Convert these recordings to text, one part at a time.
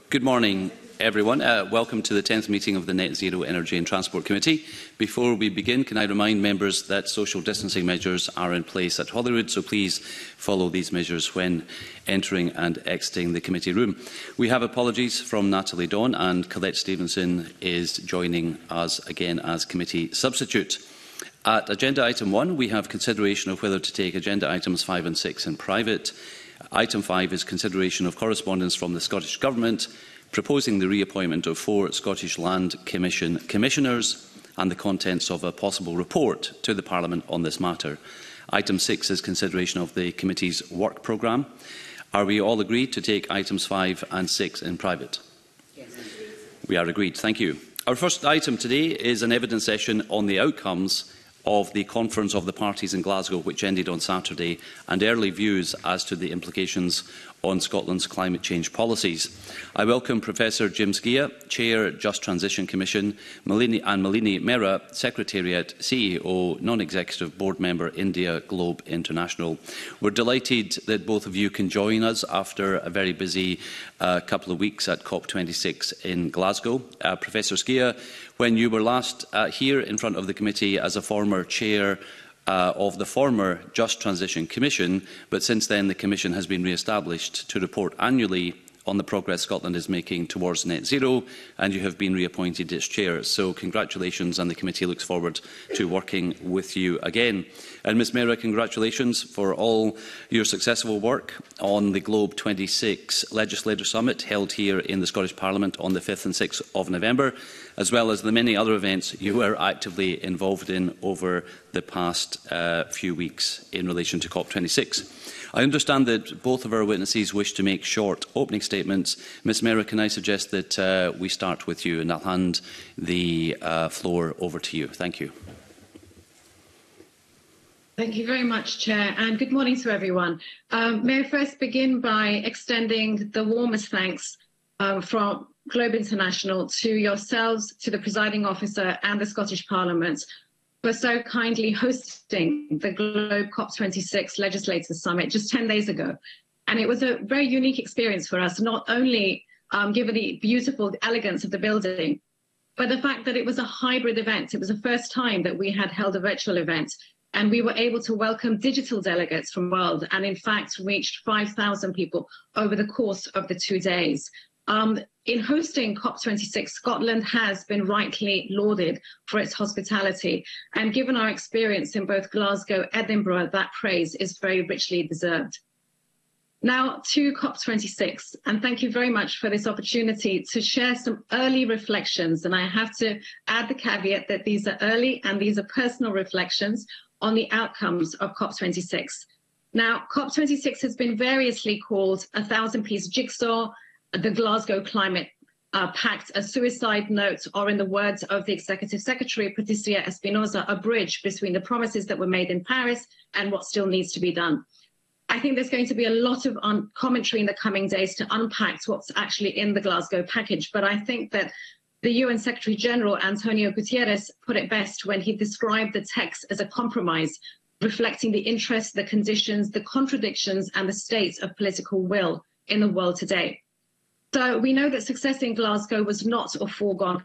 Good morning, everyone. Welcome to the 10th meeting of the Net Zero Energy and Transport Committee. Before we begin, can I remind members that social distancing measures are in place at Holyrood, so please follow these measures when entering and exiting the committee room. We have apologies from Natalie Dawn, and Colette Stevenson is joining us again as committee substitute. At agenda item 1, we have consideration of whether to take agenda items 5 and 6 in private. Item 5 is consideration of correspondence from the Scottish Government proposing the reappointment of 4 Scottish Land Commission commissioners and the contents of a possible report to the Parliament on this matter. Item 6 is consideration of the committee's work programme. Are we all agreed to take items 5 and 6 in private? Yes. We are agreed. Thank you. Our first item today is an evidence session on the outcomes of the Conference of the Parties in Glasgow, which ended on Saturday, and early views as to the implications on Scotland's climate change policies. I welcome Professor Jim Skia, Chair, Just Transition Commission, Malini Mehra, Secretariat, CEO, Non-Executive Board Member, India Globe International. We're delighted that both of you can join us after a very busy couple of weeks at COP26 in Glasgow. Professor Skia, when you were last here in front of the committee as a former Chair of the former Just Transition Commission, but since then the Commission has been re-established to report annually on the progress Scotland is making towards net zero, and you have been reappointed as Chair. So congratulations, and the committee looks forward to working with you again. And Ms Mehra, congratulations for all your successful work on the Globe 26 Legislator Summit held here in the Scottish Parliament on the 5th and 6th of November, as well as the many other events you were actively involved in over the past few weeks in relation to COP26. I understand that both of our witnesses wish to make short opening statements. Ms Mehra, can I suggest that we start with you, and I'll hand the floor over to you. Thank you. Thank you very much, Chair, and good morning to everyone. May I first begin by extending the warmest thanks from Globe International to yourselves, to the presiding officer and the Scottish Parliament for so kindly hosting the Globe COP26 Legislators Summit just 10 days ago. And it was a very unique experience for us, not only given the beautiful elegance of the building, but the fact that it was a hybrid event. It was the first time that we had held a virtual event, and we were able to welcome digital delegates from the world, and in fact reached 5,000 people over the course of the 2 days. In hosting COP26, Scotland has been rightly lauded for its hospitality, and given our experience in both Glasgow and Edinburgh, that praise is very richly deserved. Now to COP26, and thank you very much for this opportunity to share some early reflections, and I have to add the caveat that these are early and these are personal reflections on the outcomes of COP26. Now, COP26 has been variously called a 1,000-piece jigsaw, the Glasgow Climate Pact, a suicide note, or in the words of the Executive Secretary, Patricia Espinosa, a bridge between the promises that were made in Paris and what still needs to be done. I think there's going to be a lot of commentary in the coming days to unpack what's actually in the Glasgow package, but I think that the UN Secretary General, Antonio Guterres, put it best when he described the text as a compromise, reflecting the interests, the conditions, the contradictions, and the state of political will in the world today. So we know that success in Glasgow was not a foregone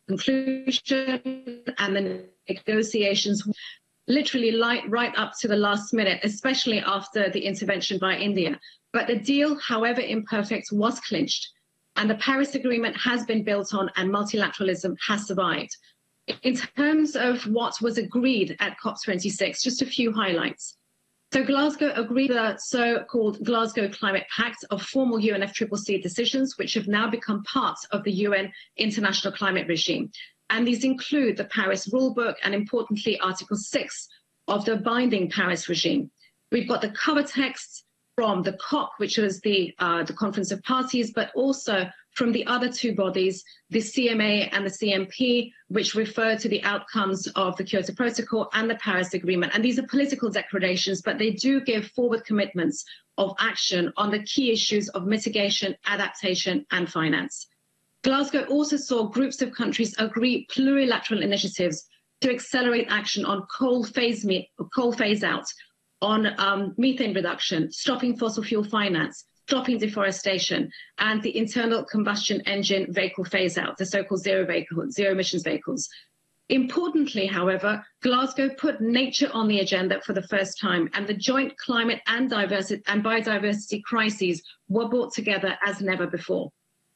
conclusion, and the negotiations literally right up to the last minute, especially after the intervention by India. But the deal, however imperfect, was clinched, and the Paris Agreement has been built on, and multilateralism has survived. In terms of what was agreed at COP26, just a few highlights. So Glasgow agreed the so-called Glasgow Climate Pact of formal UNFCCC decisions, which have now become part of the UN International Climate Regime. And these include the Paris Rulebook and, importantly, Article 6 of the binding Paris regime. We've got the cover text from the COP, which was the Conference of Parties, but also from the other two bodies, the CMA and the CMP, which refer to the outcomes of the Kyoto Protocol and the Paris Agreement. And these are political declarations, but they do give forward commitments of action on the key issues of mitigation, adaptation, and finance. Glasgow also saw groups of countries agree plurilateral initiatives to accelerate action on coal phase out, on methane reduction, stopping fossil fuel finance, stopping deforestation, and the internal combustion engine vehicle phase-out, the so-called zero emissions vehicles. Importantly, however, Glasgow put nature on the agenda for the first time, and the joint climate and biodiversity crises were brought together as never before.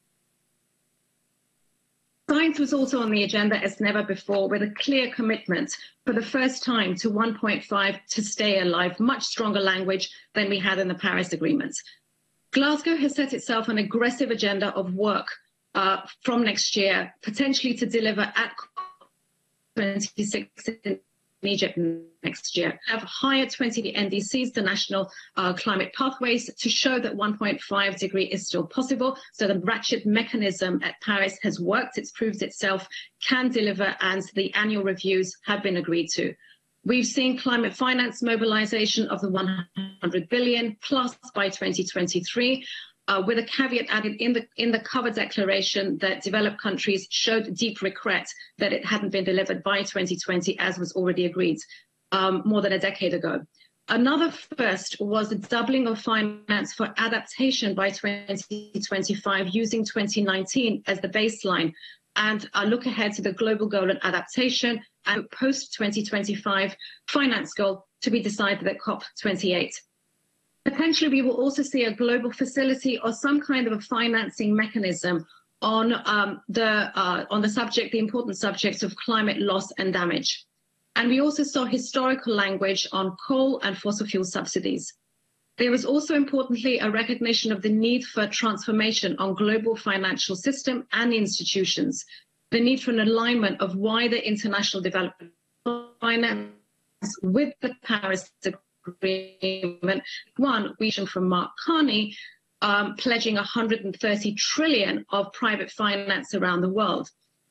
Science was also on the agenda as never before, with a clear commitment for the first time to 1.5 to stay alive, much stronger language than we had in the Paris Agreement. Glasgow has set itself an aggressive agenda of work from next year, potentially to deliver at COP26 in Egypt next year. Have hired 20 NDCs, the national climate pathways, to show that 1.5 degree is still possible. So the ratchet mechanism at Paris has worked, it's proved itself, can deliver, and the annual reviews have been agreed to. We've seen climate finance mobilization of the 100 billion plus by 2023. With a caveat added in the cover declaration that developed countries showed deep regret that it hadn't been delivered by 2020, as was already agreed more than a decade ago. Another first was the doubling of finance for adaptation by 2025, using 2019 as the baseline, and a look ahead to the global goal on adaptation and post-2025 finance goal to be decided at COP28. Potentially, we will also see a global facility or some kind of a financing mechanism on the important subjects of climate loss and damage. And we also saw historical language on coal and fossil fuel subsidies. There was also, importantly, a recognition of the need for transformation on global financial system and institutions, the need for an alignment of wider international development finance with the Paris Agreement. One vision from Mark Carney, pledging 130 trillion of private finance around the world.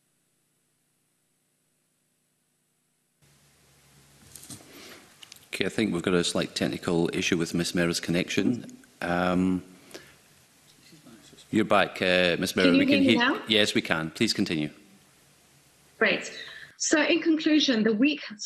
Okay, I think we've got a slight technical issue with Ms. Mera's connection. You're back, Ms. Mera. Can you hear me now? Yes, we can. Please continue. Great. So in conclusion, the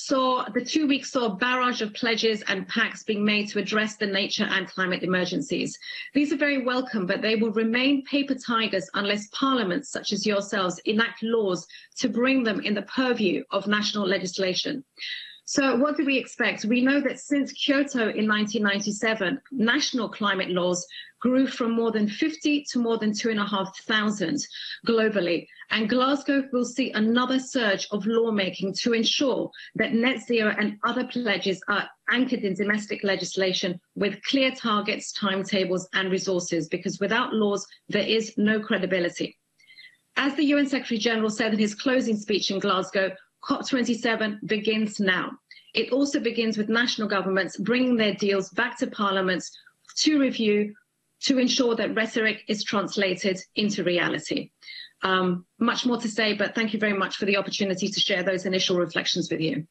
2 weeks saw a barrage of pledges and pacts being made to address the nature and climate emergencies. These are very welcome, but they will remain paper tigers unless parliaments such as yourselves enact laws to bring them in the purview of national legislation. So what do we expect? We know that since Kyoto in 1997, national climate laws grew from more than 50 to more than 2,500 globally. And Glasgow will see another surge of lawmaking to ensure that net zero and other pledges are anchored in domestic legislation with clear targets, timetables and resources, because without laws, there is no credibility. As the UN Secretary General said in his closing speech in Glasgow, COP27 begins now. It also begins with national governments bringing their deals back to parliaments to review, to ensure that rhetoric is translated into reality. Much more to say, but thank you very much for the opportunity to share those initial reflections with you.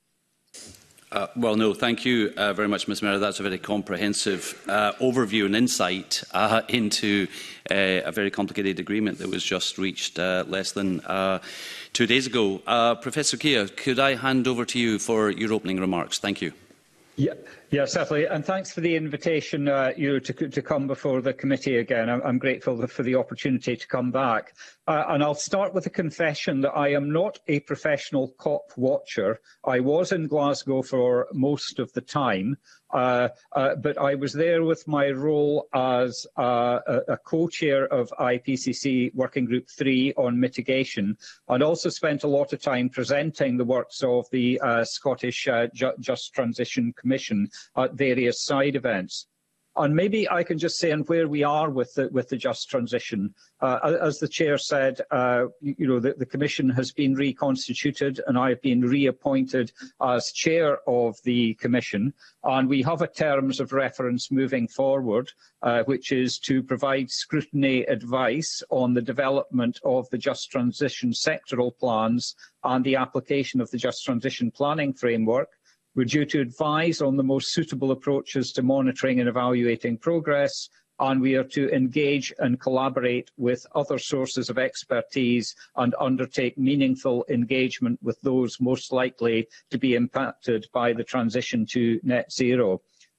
Well, no, thank you very much, Ms. Mera. That's a very comprehensive overview and insight into a very complicated agreement that was just reached less than 2 days ago. Professor Kia, could I hand over to you for your opening remarks? Thank you. Yeah, certainly. And thanks for the invitation to come before the committee again. I'm grateful for the opportunity to come back. And I'll start with a confession that I am not a professional COP watcher. I was in Glasgow for most of the time, but I was there with my role as a co-chair of IPCC Working Group 3 on mitigation, and also spent a lot of time presenting the works of the Scottish Just Transition Commission at various side events. And maybe I can just say on where we are with the Just Transition. As the Chair said, the Commission has been reconstituted and I've been reappointed as Chair of the Commission. And we have a terms of reference moving forward, which is to provide scrutiny advice on the development of the Just Transition sectoral plans and the application of the Just Transition planning framework. We're due to advise on the most suitable approaches to monitoring and evaluating progress, and we are to engage and collaborate with other sources of expertise and undertake meaningful engagement with those most likely to be impacted by the transition to net zero.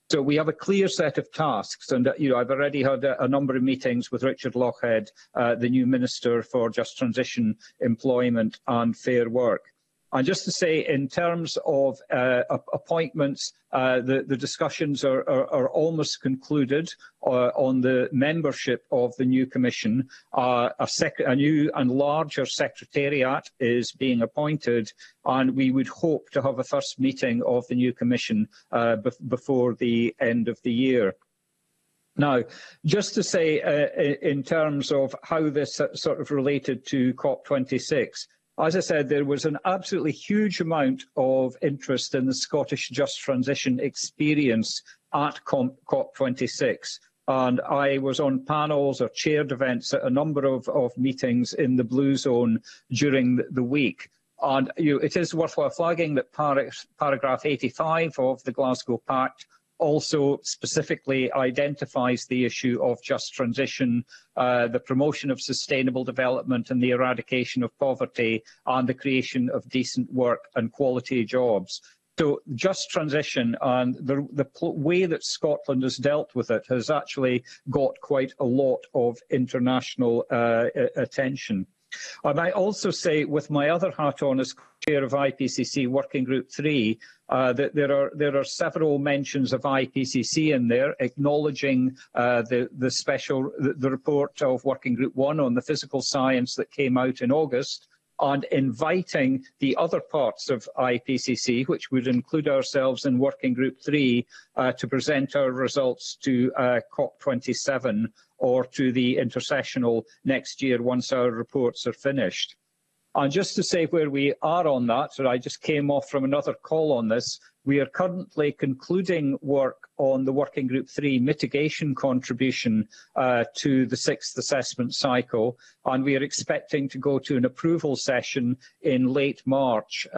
So we have a clear set of tasks, and I've already had a number of meetings with Richard Lochhead, the new Minister for Just Transition, Employment and Fair Work. And just to say, in terms of appointments, the discussions are almost concluded on the membership of the new Commission. A new and larger Secretariat is being appointed, and we would hope to have a first meeting of the new Commission before the end of the year. Now, just to say, in terms of how this sort of related to COP26, as I said, there was an absolutely huge amount of interest in the Scottish Just Transition experience at COP26. And I was on panels or chaired events at a number of meetings in the Blue Zone during the week. And it is worthwhile flagging that paragraph 85 of the Glasgow Pact also specifically identifies the issue of just transition, the promotion of sustainable development and the eradication of poverty, and the creation of decent work and quality jobs. So just transition and the way that Scotland has dealt with it has actually got quite a lot of international attention. I might also say, with my other hat on as chair of IPCC Working Group 3, that there are several mentions of IPCC in there, acknowledging the report of Working Group 1 on the physical science that came out in August, and inviting the other parts of IPCC, which would include ourselves in Working Group 3, to present our results to COP27 or to the intersessional next year once our reports are finished. And just to say where we are on that, so I just came off from another call on this, we are currently concluding work on the Working Group 3 mitigation contribution to the 6th assessment cycle, and we are expecting to go to an approval session in late March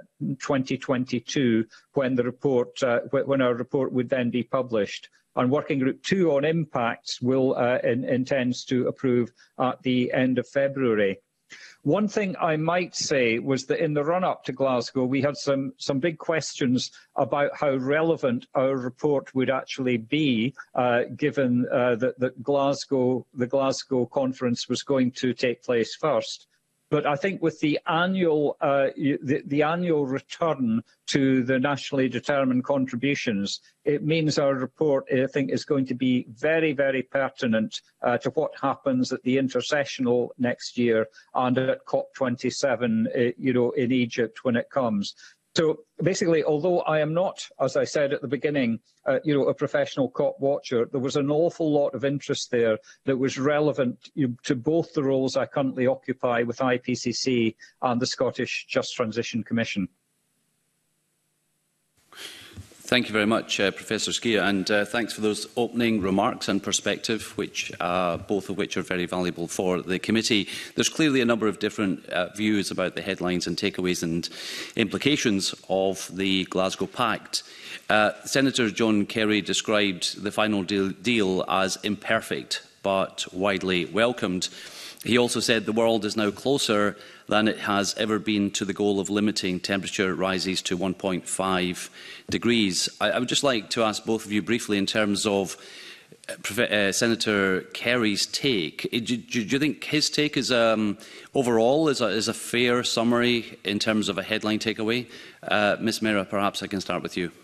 2022, when our report would then be published. And Working Group 2 on impacts intends to approve at the end of February. One thing I might say was that in the run-up to Glasgow, we had some big questions about how relevant our report would actually be, given that the Glasgow conference was going to take place first. But I think with the annual return to the nationally determined contributions, it means our report, I think, is going to be very, very pertinent to what happens at the intersessional next year and at COP27, in Egypt when it comes. So basically, although I am not, as I said at the beginning, a professional COP watcher, there was an awful lot of interest there that was relevant to both the roles I currently occupy with IPCC and the Scottish Just Transition Commission. Thank you very much, Professor Skia, and thanks for those opening remarks and perspective, both of which are very valuable for the committee. There's clearly a number of different views about the headlines and takeaways and implications of the Glasgow Pact. Senator John Kerry described the final deal as imperfect but widely welcomed. He also said the world is now closer than it has ever been to the goal of limiting temperature rises to 1.5 degrees. I would just like to ask both of you briefly in terms of Senator Kerry's take. Do you think his take is overall is a fair summary in terms of a headline takeaway? Ms Mera, perhaps I can start with you.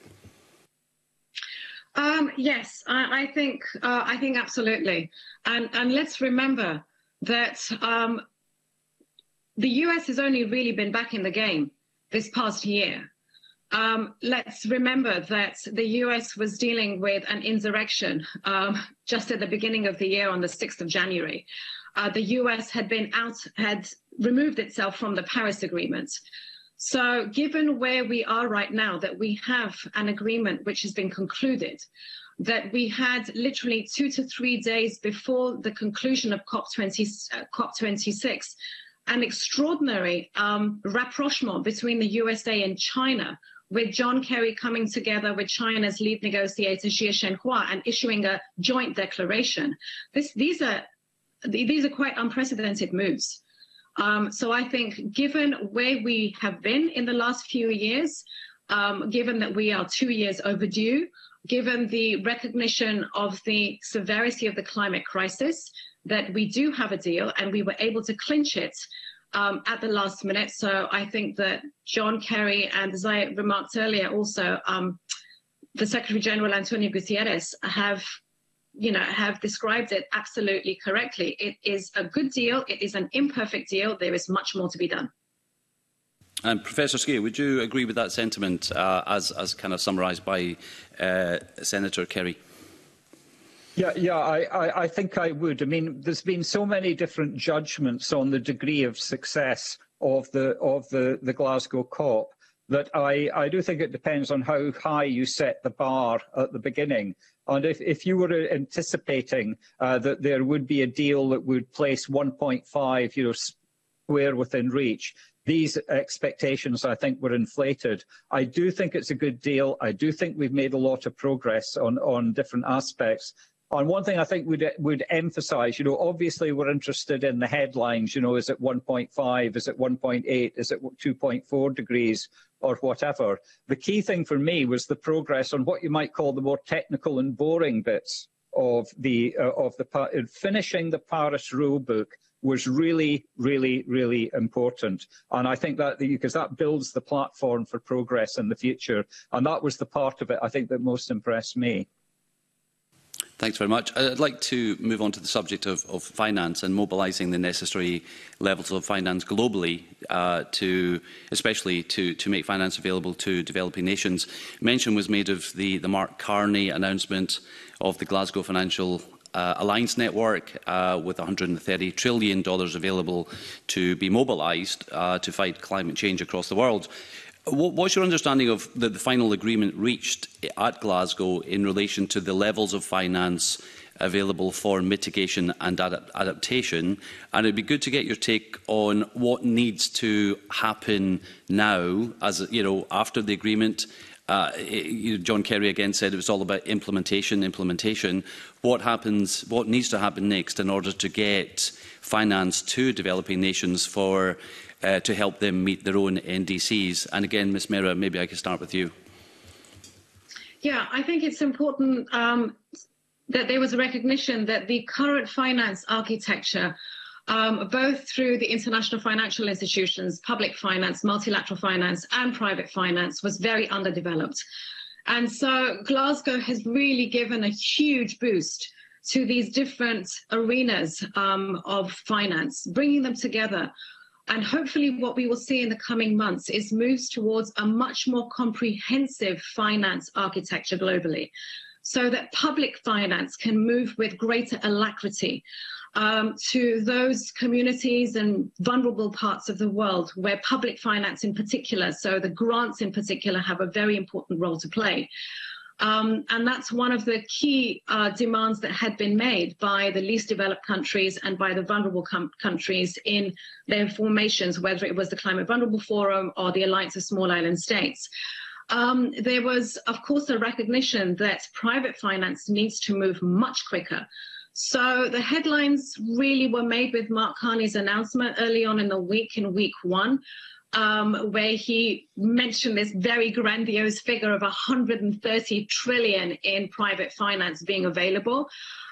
Yes, I think absolutely. And let's remember that the US has only really been back in the game this past year. Let's remember that the US was dealing with an insurrection just at the beginning of the year on the 6th of January. The US had removed itself from the Paris Agreement. So given where we are right now, that we have an agreement which has been concluded, that we had literally 2 to 3 days before the conclusion of COP26, an extraordinary rapprochement between the USA and China, with John Kerry coming together with China's lead negotiator Xie Zhenhua and issuing a joint declaration. These are quite unprecedented moves. So I think, given where we have been in the last few years, given that we are 2 years overdue, given the recognition of the severity of the climate crisis, that we do have a deal and we were able to clinch it at the last minute. So I think that John Kerry, and as I remarked earlier also, the Secretary General Antonio Guterres have described it absolutely correctly. It is a good deal. It is an imperfect deal. There is much more to be done. And Professor Skeoch, would you agree with that sentiment as kind of summarised by Senator Kerry? Yeah, I think I would. I mean, there's been so many different judgments on the degree of success of the Glasgow COP that I do think it depends on how high you set the bar at the beginning. And if you were anticipating that there would be a deal that would place 1.5, square within reach, these expectations, I think, were inflated. I do think it's a good deal. I do think we've made a lot of progress on different aspects. And one thing I think would emphasise, obviously we're interested in the headlines, is it 1.5, is it 1.8, is it 2.4 degrees or whatever. The key thing for me was the progress on what you might call the more technical and boring bits of finishing the Paris rulebook was really, really, really important. And I think that because that builds the platform for progress in the future. And that was the part of it, I think, that most impressed me. Thanks very much. I'd like to move on to the subject of finance and mobilising the necessary levels of finance globally, especially to make finance available to developing nations. Mention was made of the Mark Carney announcement of the Glasgow Financial Alliance Network with $130 trillion available to be mobilised to fight climate change across the world. What's your understanding of the final agreement reached at Glasgow in relation to the levels of finance available for mitigation and adaptation? And it'd be good to get your take on what needs to happen now, after the agreement. John Kerry again said it was all about implementation. What needs to happen next in order to get finance to developing nations to help them meet their own NDCs? And again, Ms Mehra, maybe I could start with you. Yeah, I think it's important that there was a recognition that the current finance architecture, both through the international financial institutions, public finance, multilateral finance and private finance, was very underdeveloped. And so Glasgow has really given a huge boost to these different arenas of finance, bringing them together. And hopefully what we will see in the coming months is moves towards a much more comprehensive finance architecture globally, so that public finance can move with greater alacrity to those communities and vulnerable parts of the world where public finance in particular, so the grants in particular, have a very important role to play. And that's one of the key demands that had been made by the least developed countries and by the vulnerable countries in their formations, whether it was the Climate Vulnerable Forum or the Alliance of Small Island States. There was, of course, a recognition that private finance needs to move much quicker. So the headlines really were made with Mark Carney's announcement early on in the week, in week one, where he mentioned this very grandiose figure of 130 trillion in private finance being available.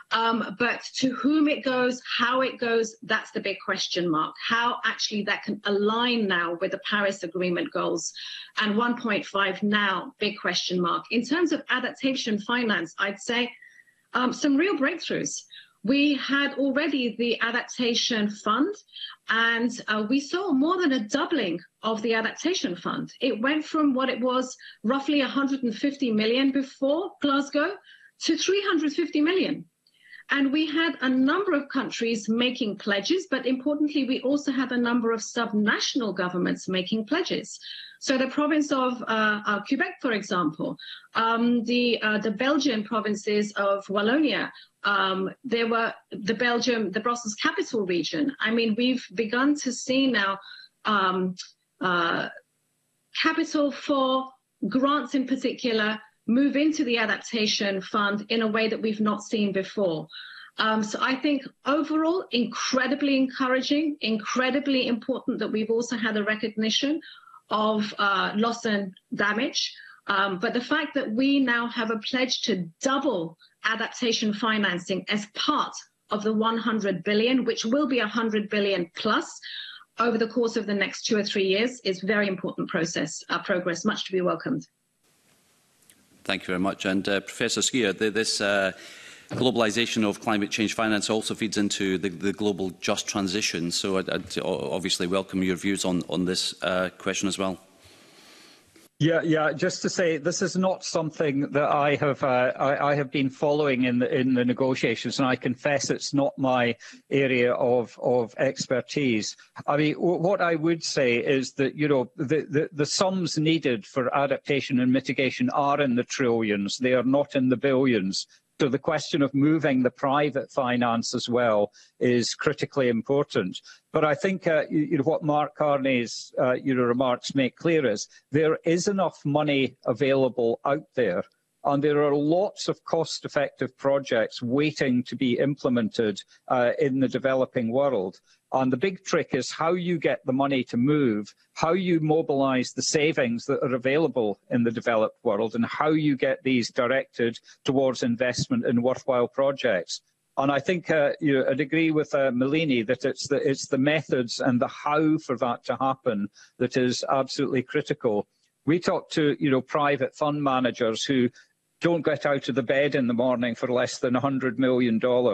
But to whom it goes, how it goes, that's the big question mark. How actually that can align now with the Paris Agreement goals, and 1.5 now, big question mark. In terms of adaptation finance, I'd say some real breakthroughs. We had already the Adaptation Fund, and we saw more than a doubling of the Adaptation Fund. It went from what it was, roughly 150 million before Glasgow, to 350 million. And we had a number of countries making pledges, but importantly, we also had a number of subnational governments making pledges. So the province of Quebec, for example, the Belgian provinces of Wallonia, there were the Brussels capital region. I mean, we've begun to see now capital for grants in particular move into the Adaptation Fund in a way that we've not seen before. So I think overall, incredibly encouraging, incredibly important that we've also had a recognition of loss and damage. But the fact that we now have a pledge to double adaptation financing as part of the 100 billion, which will be 100 billion plus over the course of the next 2 or 3 years, is very important progress, much to be welcomed. Thank you very much. And Professor Skia, this globalisation of climate change finance also feeds into the global just transition. So I'd obviously welcome your views on this question as well. Yeah. Just to say, this is not something that I have been following in the negotiations, and I confess it's not my area of expertise. I mean, what I would say is that the sums needed for adaptation and mitigation are in the trillions; they are not in the billions. So the question of moving the private finance as well is critically important. But I think what Mark Carney's remarks make clear is there is enough money available out there, and there are lots of cost-effective projects waiting to be implemented in the developing world. And the big trick is how you get the money to move, how you mobilise the savings that are available in the developed world, and how you get these directed towards investment in worthwhile projects. And I think I'd agree with Melini that it's the methods and the how for that to happen that is absolutely critical. We talk to private fund managers who don't get out of the bed in the morning for less than $100 million.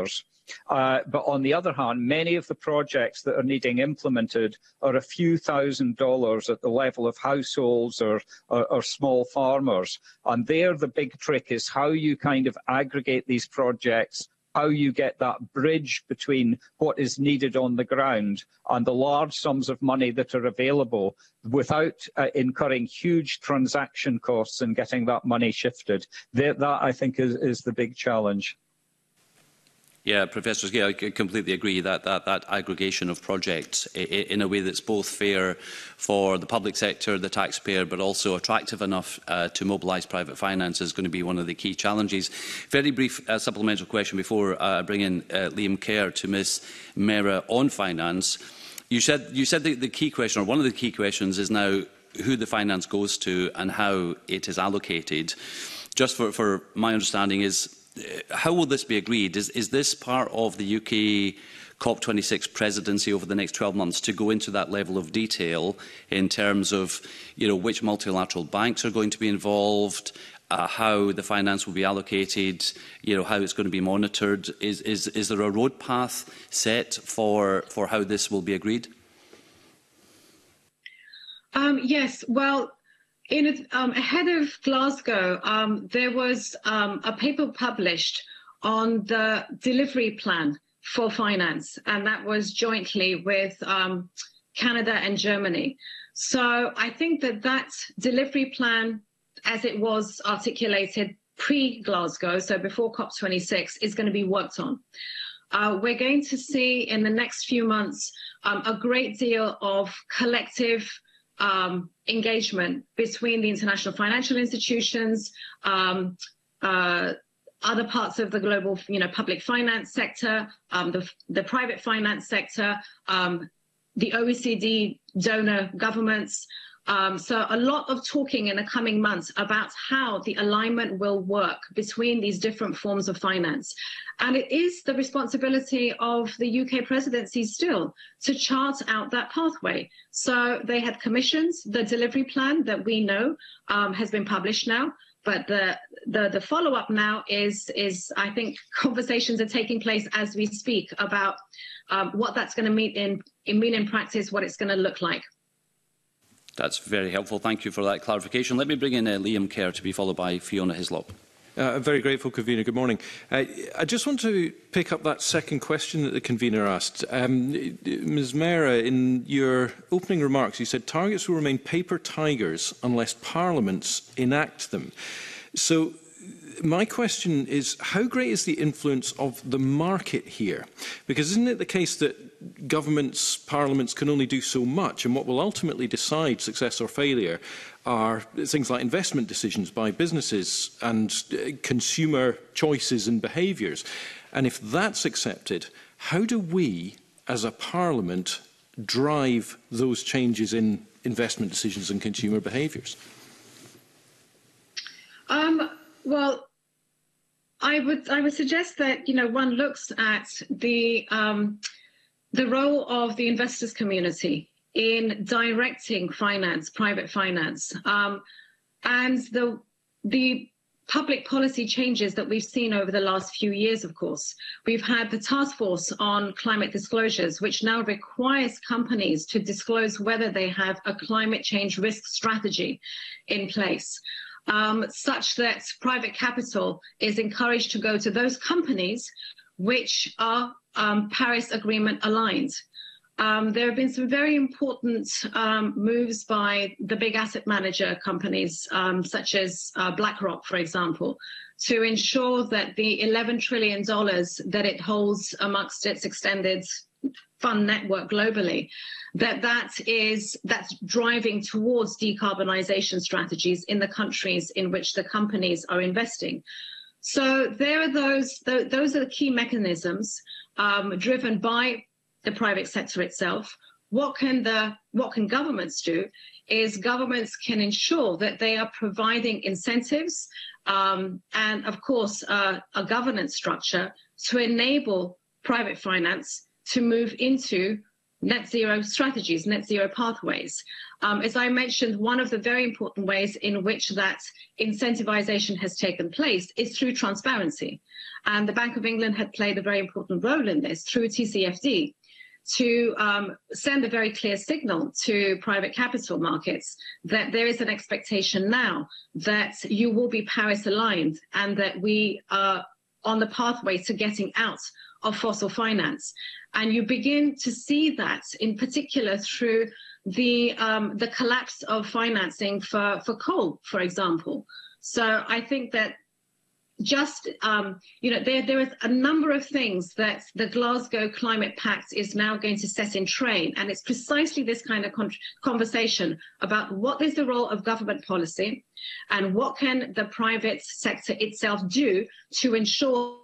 But on the other hand, many of the projects that are needing implemented are a few $1,000s at the level of households or small farmers. And there the big trick is how you kind of aggregate these projects, how you get that bridge between what is needed on the ground and the large sums of money that are available without incurring huge transaction costs and getting that money shifted. That I think is the big challenge. Yeah, Professor Skia, I completely agree that aggregation of projects in a way that's both fair for the public sector, the taxpayer, but also attractive enough to mobilise private finance is going to be one of the key challenges. Very brief supplemental question before I bring in Liam Kerr to Ms Mehra on finance. You said the key question, or one of the key questions, is now who the finance goes to and how it is allocated. Just for my understanding is, how will this be agreed? Is this part of the UK COP26 presidency over the next 12 months to go into that level of detail in terms of which multilateral banks are going to be involved, how the finance will be allocated, how it's going to be monitored? Is there a road path set for how this will be agreed? Yes, well, ahead of Glasgow, there was a paper published on the delivery plan for finance, and that was jointly with Canada and Germany. So I think that delivery plan, as it was articulated pre-Glasgow, so before COP26, is going to be worked on. We're going to see in the next few months a great deal of collective engagement between the international financial institutions, other parts of the global, public finance sector, the private finance sector, the OECD donor governments. So a lot of talking in the coming months about how the alignment will work between these different forms of finance. And it is the responsibility of the UK presidency still to chart out that pathway. So they had commissions. The delivery plan that we know has been published now. But the follow-up now is I think conversations are taking place as we speak about what that's going to mean in practice, what it's going to look like. That's very helpful. Thank you for that clarification. Let me bring in Liam Kerr to be folled by Fiona Hislop. I'm very grateful, Convener. Good morning. I just want to pick up that second question that the Convener asked. Ms Mehra, in your opening remarks, you said targets will remain paper tigers unless parliaments enact them. So my question is, how great is the influence of the market here? Because isn't it the case that governments, parliaments can only do so much, and what will ultimately decide success or failure are things like investment decisions by businesses and consumer choices and behaviours. And if that's accepted, how do we, as a parliament, drive those changes in investment decisions and consumer behaviours? Well, I would suggest that one looks at the role of the investors community in directing finance, private finance, and the public policy changes that we've seen over the last few years. Of course, we've had the task force on climate disclosures, which now requires companies to disclose whether they have a climate change risk strategy in place, such that private capital is encouraged to go to those companies which are Paris Agreement aligned. There have been some very important moves by the big asset manager companies, such as BlackRock, for example, to ensure that the $11 trillion that it holds amongst its extended fund network globally, that's driving towards decarbonisation strategies in the countries in which the companies are investing. So there are those are the key mechanisms driven by the private sector itself. What can governments do is governments can ensure that they are providing incentives and, of course, a governance structure to enable private finance to move into net zero strategies, net zero pathways. As I mentioned, one of the very important ways in which that incentivization has taken place is through transparency. And the Bank of England had played a very important role in this through TCFD to send a very clear signal to private capital markets that there is an expectation now that you will be Paris aligned and that we are on the pathway to getting out of fossil finance. And you begin to see that in particular through the collapse of financing for coal, for example. So I think that just, there is a number of things that the Glasgow Climate Pact is now going to set in train. And it's precisely this kind of conversation about what is the role of government policy and what can the private sector itself do to ensure.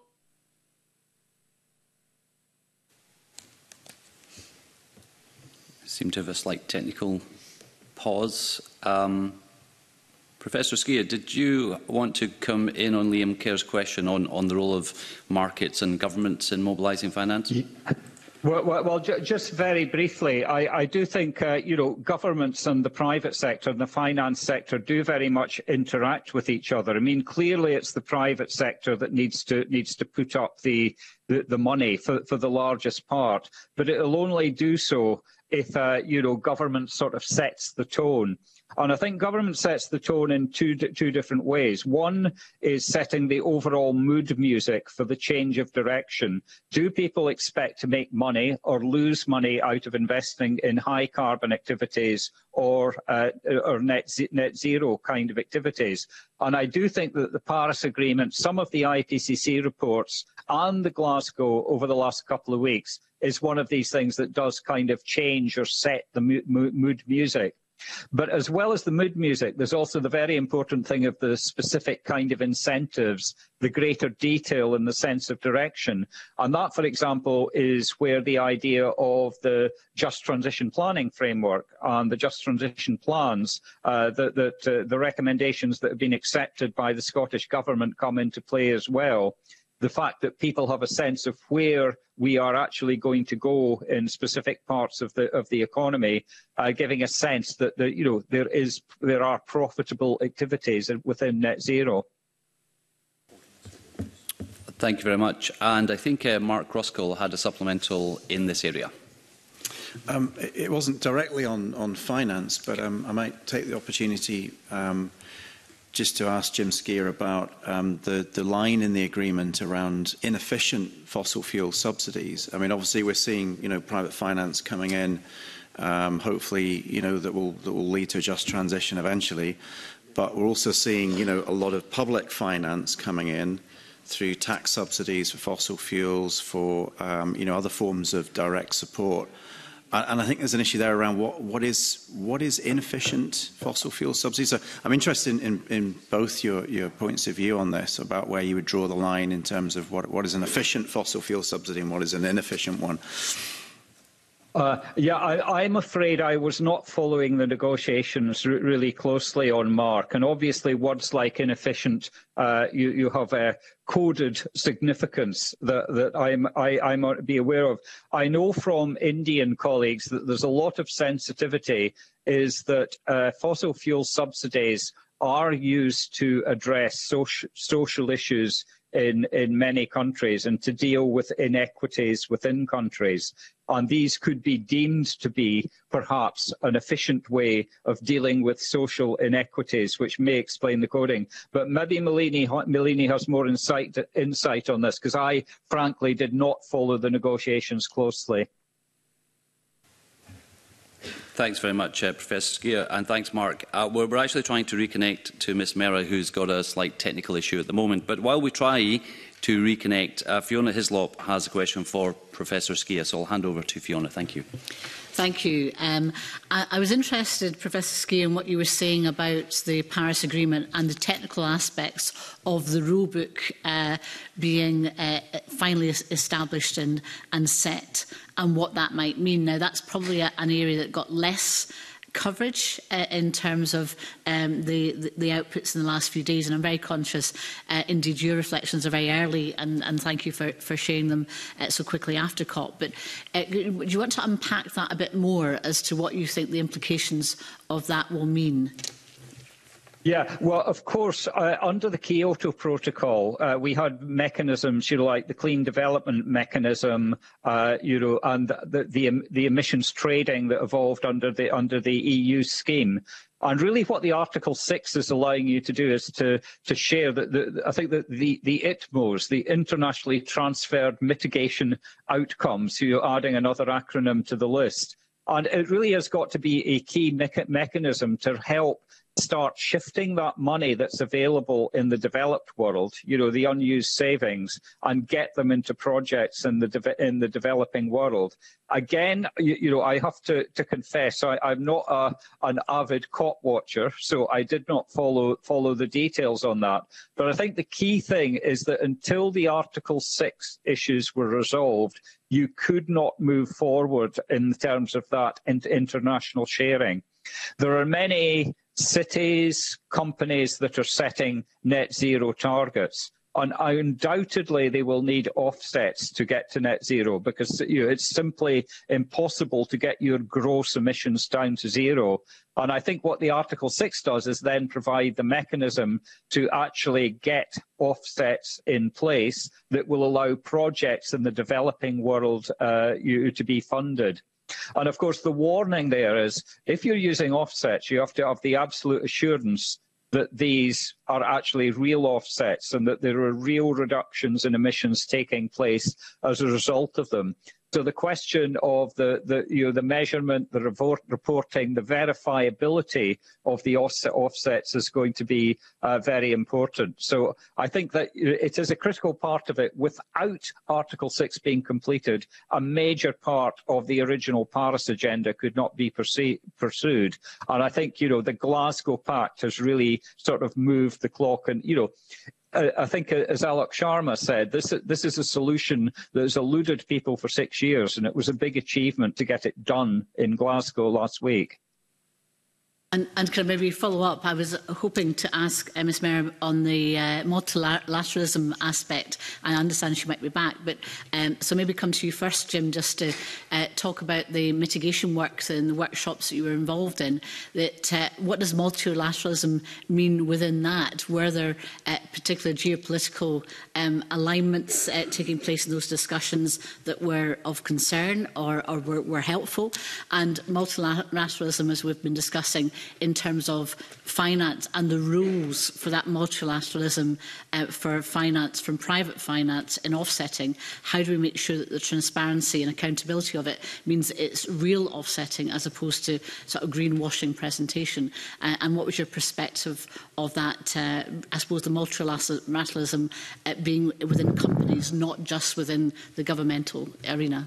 Seem to have a slight technical pause. Professor Skia, did you want to come in on Liam Kerr's question on the role of markets and governments in mobilising finance? Well, just very briefly, I do think governments and the private sector and the finance sector do very much interact with each other. I mean, clearly it's the private sector that needs to put up the money for the largest part, but it will only do so if government sort of sets the tone. And I think government sets the tone in two different ways. One is setting the overall mood music for the change of direction. Do people expect to make money or lose money out of investing in high carbon activities or net zero kind of activities? And I do think that the Paris Agreement, some of the IPCC reports and the Glasgow over the last couple of weeks is one of these things that does kind of change or set the mood music. But as well as the mood music, there's also the very important thing of the specific kind of incentives, the greater detail in the sense of direction. And that, for example, is where the idea of the Just Transition Planning Framework and the Just Transition Plans, the recommendations that have been accepted by the Scottish Government come into play as well. The fact that people have a sense of where we are actually going to go in specific parts of the economy, giving a sense that there are profitable activities within net zero. Thank you very much. And I think Mark Roskell had a supplemental in this area. It wasn't directly on finance, but I might take the opportunity just to ask Jim Skia about the line in the agreement around inefficient fossil fuel subsidies. I mean, obviously, we're seeing private finance coming in, hopefully, that will lead to a just transition eventually. But we're also seeing, a lot of public finance coming in through tax subsidies for fossil fuels, for other forms of direct support. And I think there's an issue there around what is inefficient fossil fuel subsidies. So I'm interested in both your points of view on this, about where you would draw the line in terms of what is an efficient fossil fuel subsidy and what is an inefficient one. I'm afraid I was not following the negotiations really closely on Mark, and obviously words like inefficient, you have a coded significance that I might be aware of. I know from Indian colleagues that there's a lot of sensitivity, is that fossil fuel subsidies are used to address social issues in many countries and to deal with inequities within countries. And these could be deemed to be perhaps an efficient way of dealing with social inequities, which may explain the coding. But maybe Malini has more insight on this, because I frankly did not follow the negotiations closely. Thanks very much, Professor Skia, and thanks, Mark. We're actually trying to reconnect to Ms Mera, who's got a slight technical issue at the moment. But while we try to reconnect, Fiona Hislop has a question for Professor Skia, so I'll hand over to Fiona. Thank you. Thank you. I was interested, Professor Skia, in what you were saying about the Paris Agreement and the technical aspects of the rulebook being finally established and set, and what that might mean. Now, that's probably an area that got less coverage in terms of the outputs in the last few days, and I'm very conscious indeed your reflections are very early, and thank you for sharing them so quickly after COP. But do you want to unpack that a bit more as to what you think the implications of that will mean? Yeah, well, of course, under the Kyoto Protocol, we had mechanisms, like the clean development mechanism, and the emissions trading that evolved under the EU scheme. And really what the Article 6 is allowing you to do is to share I think that the ITMOs, the internationally transferred mitigation outcomes, so you're adding another acronym to the list. And it really has got to be a key mechanism to help start shifting that money that's available in the developed world, the unused savings, and get them into projects in the developing world. Again, I have to confess, I'm not an avid COP watcher, so I did not follow the details on that. But I think the key thing is that until the Article 6 issues were resolved, you could not move forward in terms of that international sharing. There are many cities, companies that are setting net zero targets. And undoubtedly, they will need offsets to get to net zero, because it's simply impossible to get your gross emissions down to zero. And I think what the Article 6 does is then provide the mechanism to actually get offsets in place that will allow projects in the developing world to be funded. And of course, the warning there is, if you're using offsets, you have to have the absolute assurance that these are actually real offsets and that there are real reductions in emissions taking place as a result of them. So the question of the measurement, the reporting, the verifiability of the offsets is going to be very important. So I think that it is a critical part of it. Without Article 6 being completed, a major part of the original Paris agenda could not be pursued. And I think, the Glasgow Pact has really sort of moved the clock. And, I think, as Alok Sharma said, this is a solution that has eluded people for 6 years, and it was a big achievement to get it done in Glasgow last week. And can I maybe follow up? I was hoping to ask Ms Mera on the multilateralism aspect. I understand she might be back, but so maybe come to you first, Jim, just to talk about the mitigation works and the workshops that you were involved in. What does multilateralism mean within that? Were there particular geopolitical alignments taking place in those discussions that were of concern or were helpful? And multilateralism, as we've been discussing, in terms of finance and the rules for that multilateralism for finance from private finance in offsetting. How do we make sure that the transparency and accountability of it means it's real offsetting as opposed to sort of greenwashing presentation? And what was your perspective of that, I suppose, the multilateralism being within companies, not just within the governmental arena?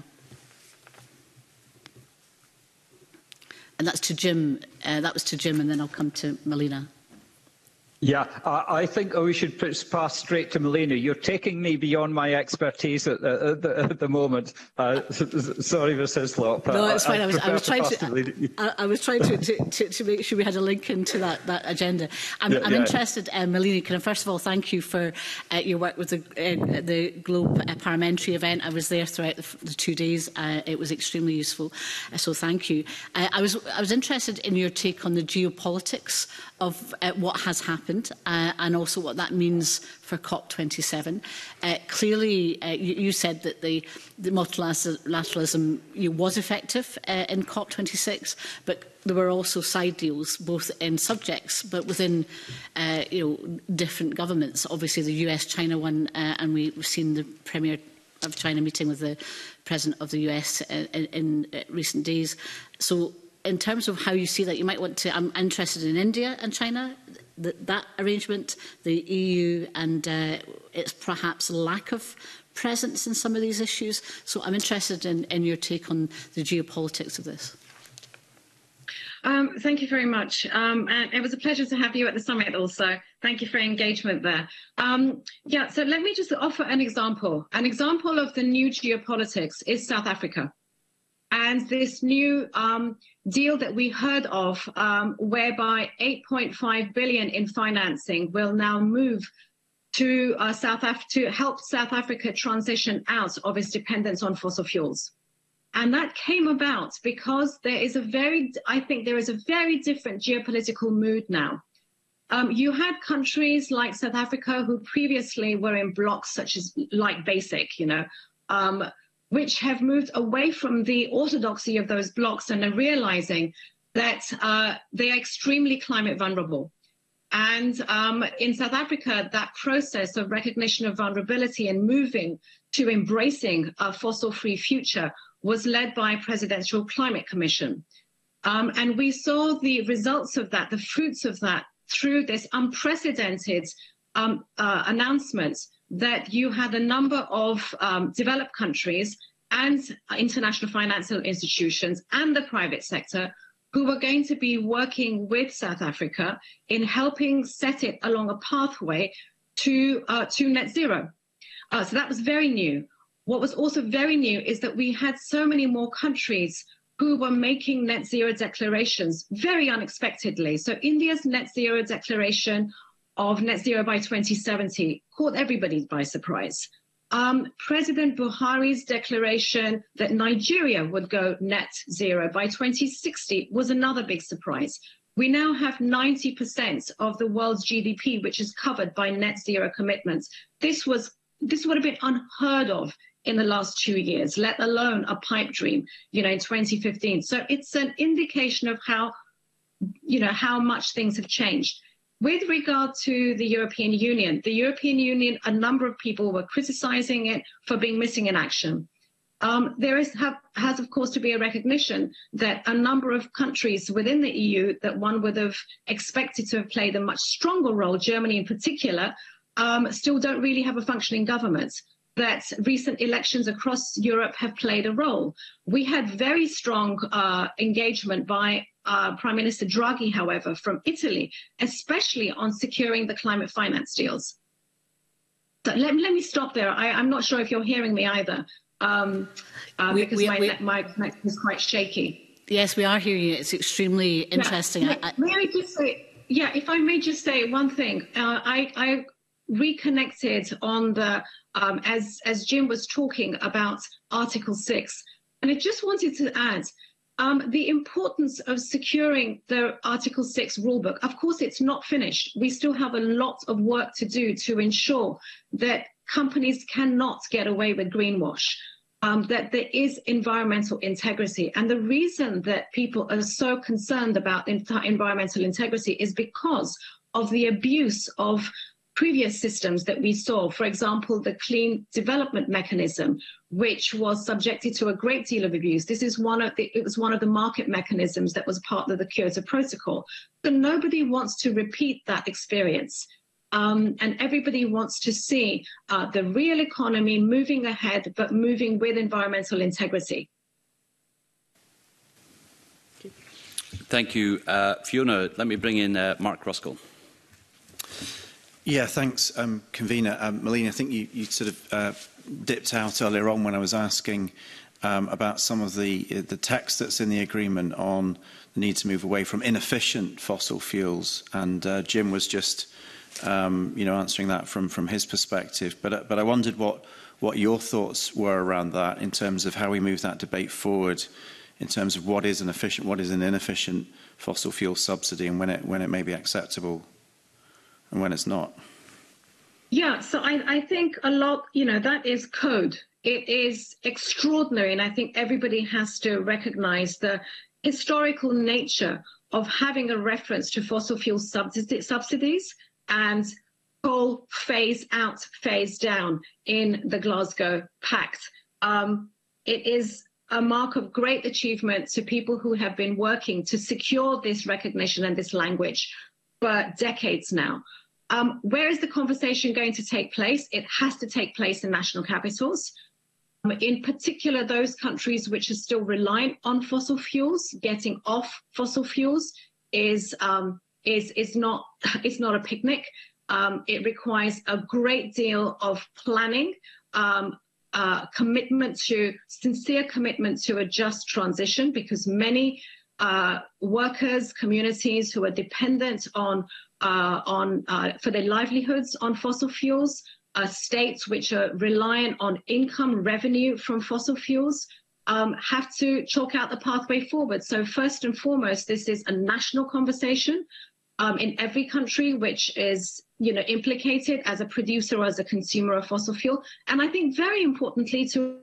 And that's to Jim. That was to Jim, and then I'll come to Melina. Yeah, I think we should pass straight to Melina. You're taking me beyond my expertise at the moment. Sorry, Ms Hislop. No, it's fine. I was trying to make sure we had a link into that agenda. I'm interested, Melina, can I first of all thank you for your work with the Globe Parliamentary event. I was there throughout the 2 days. It was extremely useful, so thank you. I was interested in your take on the geopolitics of what has happened and also what that means for COP27. Clearly, you said that the multilateralism was effective in COP26, but there were also side deals, both in subjects, but within different governments. Obviously, the US-China one, and we've seen the Premier of China meeting with the President of the US in recent days. So, in terms of how you see that, you might want to. I'm interested in India and China, that arrangement, the EU and its perhaps lack of presence in some of these issues. So I'm interested in your take on the geopolitics of this. Thank you very much. And it was a pleasure to have you at the summit also. Thank you for your engagement there. So let me just offer an example. An example of the new geopolitics is South Africa. And this new deal that we heard of, whereby 8.5 billion in financing will now move to to help South Africa transition out of its dependence on fossil fuels. And that came about because I think there is a very different geopolitical mood now. You had countries like South Africa who previously were in blocks such as like BASIC, which have moved away from the orthodoxy of those blocks and are realizing that they are extremely climate vulnerable. And in South Africa, that process of recognition of vulnerability and moving to embracing a fossil-free future was led by a Presidential Climate Commission. And we saw the results of that, the fruits of that, through this unprecedented announcement that you had a number of developed countries and international financial institutions and the private sector who were going to be working with South Africa in helping set it along a pathway to net zero. So that was very new. What was also very new is that we had so many more countries who were making net zero declarations very unexpectedly. So India's net zero declaration of net zero by 2070 caught everybody by surprise. President Buhari's declaration that Nigeria would go net zero by 2060 was another big surprise. We now have 90% of the world's GDP, which is covered by net zero commitments. This would have been unheard of in the last 2 years, let alone a pipe dream, in 2015. So it's an indication of how much things have changed. With regard to the European Union, a number of people were criticizing it for being missing in action. There has, of course, to be a recognition that a number of countries within the EU that one would have expected to have played a much stronger role, Germany in particular, still don't really have a functioning government. That recent elections across Europe have played a role. We had very strong engagement by Prime Minister Draghi, however, from Italy, especially on securing the climate finance deals. So let me stop there. I'm not sure if you're hearing me either, because my connection is quite shaky. Yes, we are hearing you. It's extremely interesting. May I just say, if I may just say one thing. I reconnected on the, as Jim was talking about Article 6, and I just wanted to add, the importance of securing the Article 6 rulebook. Of course, it's not finished. We still have a lot of work to do to ensure that companies cannot get away with greenwash, that there is environmental integrity. And the reason that people are so concerned about environmental integrity is because of the abuse of previous systems that we saw, for example, the Clean Development Mechanism, which was subjected to a great deal of abuse. This is it was one of the market mechanisms that was part of the Kyoto Protocol. But nobody wants to repeat that experience. And everybody wants to see the real economy moving ahead, but moving with environmental integrity. Thank you. Fiona, let me bring in Mark Ruskell. Yeah, thanks, Convener. Melina, I think you sort of dipped out earlier on when I was asking about some of the text that's in the agreement on the need to move away from inefficient fossil fuels, and Jim was just answering that from his perspective. But I wondered what your thoughts were around that in terms of how we move that debate forward, in terms of what is an efficient, what is an inefficient fossil fuel subsidy, and when it may be acceptable and when it's not. Yeah, so I think a lot, that is code. It is extraordinary, and I think everybody has to recognise the historical nature of having a reference to fossil fuel subsidies and coal phase out, phase down in the Glasgow Pact. It is a mark of great achievement to people who have been working to secure this recognition and this language for decades now. Where is the conversation going to take place? It has to take place in national capitals. In particular, those countries which are still reliant on fossil fuels, getting off fossil fuels is not a picnic. It requires a great deal of planning, sincere commitment to a just transition, because many workers, communities who are dependent on for their livelihoods on fossil fuels, states which are reliant on income revenue from fossil fuels, have to chalk out the pathway forward. So first and foremost, this is a national conversation in every country which is implicated as a producer or as a consumer of fossil fuel. And I think very importantly to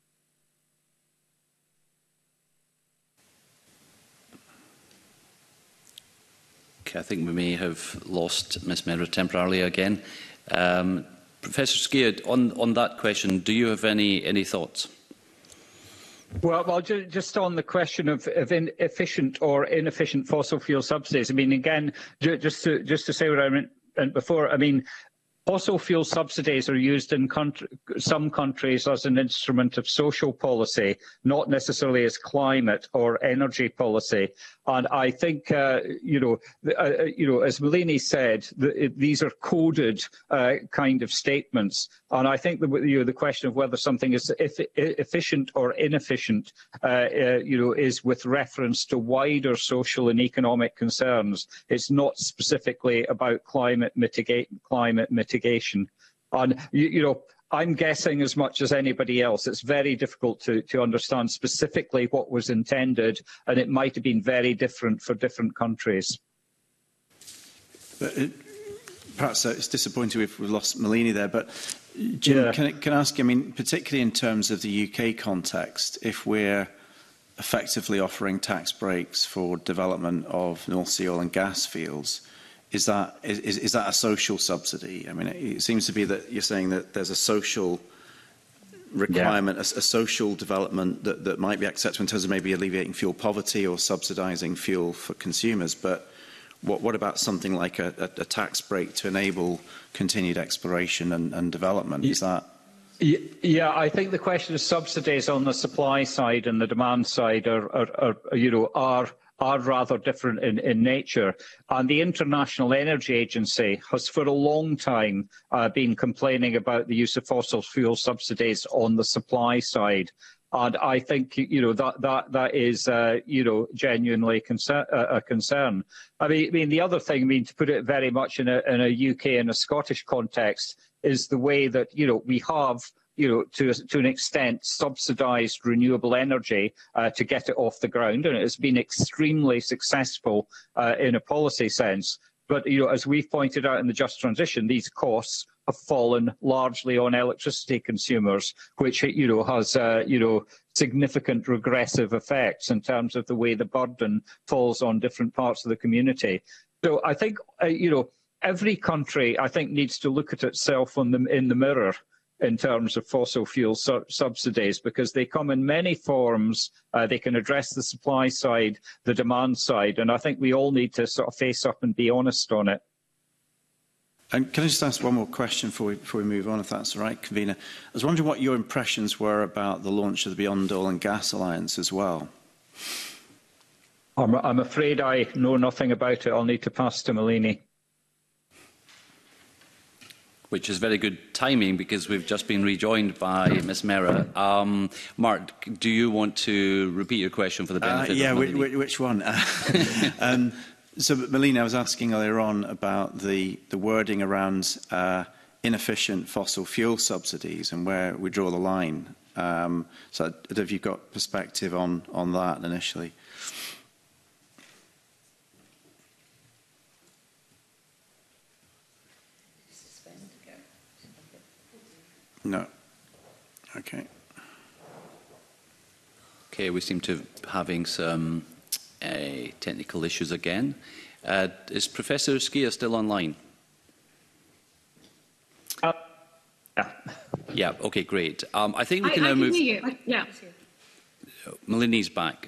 I think we may have lost Ms Mera temporarily again. Professor Skeer, on that question, do you have any thoughts? Well, just on the question of efficient or inefficient fossil fuel subsidies, I mean, again, just to say what I meant before, I mean, fossil fuel subsidies are used in some countries as an instrument of social policy, not necessarily as climate or energy policy. And I think, as Melini said, these are coded kind of statements. And I think the question of whether something is efficient or inefficient, is with reference to wider social and economic concerns. It's not specifically about climate mitigation. And I'm guessing as much as anybody else. It's very difficult to understand specifically what was intended, and it might have been very different for different countries. Perhaps it's disappointing we've lost Melini there, but Jim, yeah. Can I ask you, I mean, particularly in terms of the UK context, if we're effectively offering tax breaks for development of North Sea oil and gas fields, is that a social subsidy? I mean, it seems to be that you're saying that there's a social requirement, yeah. a social development that might be acceptable in terms of maybe alleviating fuel poverty or subsidising fuel for consumers. But what about something like a tax break to enable continued exploration and development? Is that? Yeah, I think the question of subsidies on the supply side and the demand side are rather different in nature. And the International Energy Agency has for a long time been complaining about the use of fossil fuel subsidies on the supply side. And I think, that is, genuinely a concern. I mean, the other thing, to put it very much in a UK and a Scottish context, is the way that, we have, to an extent, subsidised renewable energy to get it off the ground, and it has been extremely successful in a policy sense. But as we've pointed out in the Just Transition, these costs have fallen largely on electricity consumers, which has significant regressive effects in terms of the way the burden falls on different parts of the community. So I think every country needs to look at itself in the mirror in terms of fossil fuel subsidies, because they come in many forms. They can address the supply side, the demand side, and I think we all need to sort of face up and be honest on it. And can I just ask one more question before we move on, if that's all right, Convener? I was wondering what your impressions were about the launch of the Beyond Oil and Gas Alliance as well. I'm afraid I know nothing about it. I'll need to pass to Melini. which is very good timing because we've just been rejoined by Ms Mera. Mark, do you want to repeat your question for the benefit of Malini? Which one? So, Malini, I was asking earlier on about the wording around inefficient fossil fuel subsidies and where we draw the line. So I don't know if you've got perspective on that initially. No. Okay. Okay, we seem to be having some technical issues again. Is Professor Skia still online? Yeah. Yeah, okay, great. I think we can now move... Hear you. Yeah. Malini's back.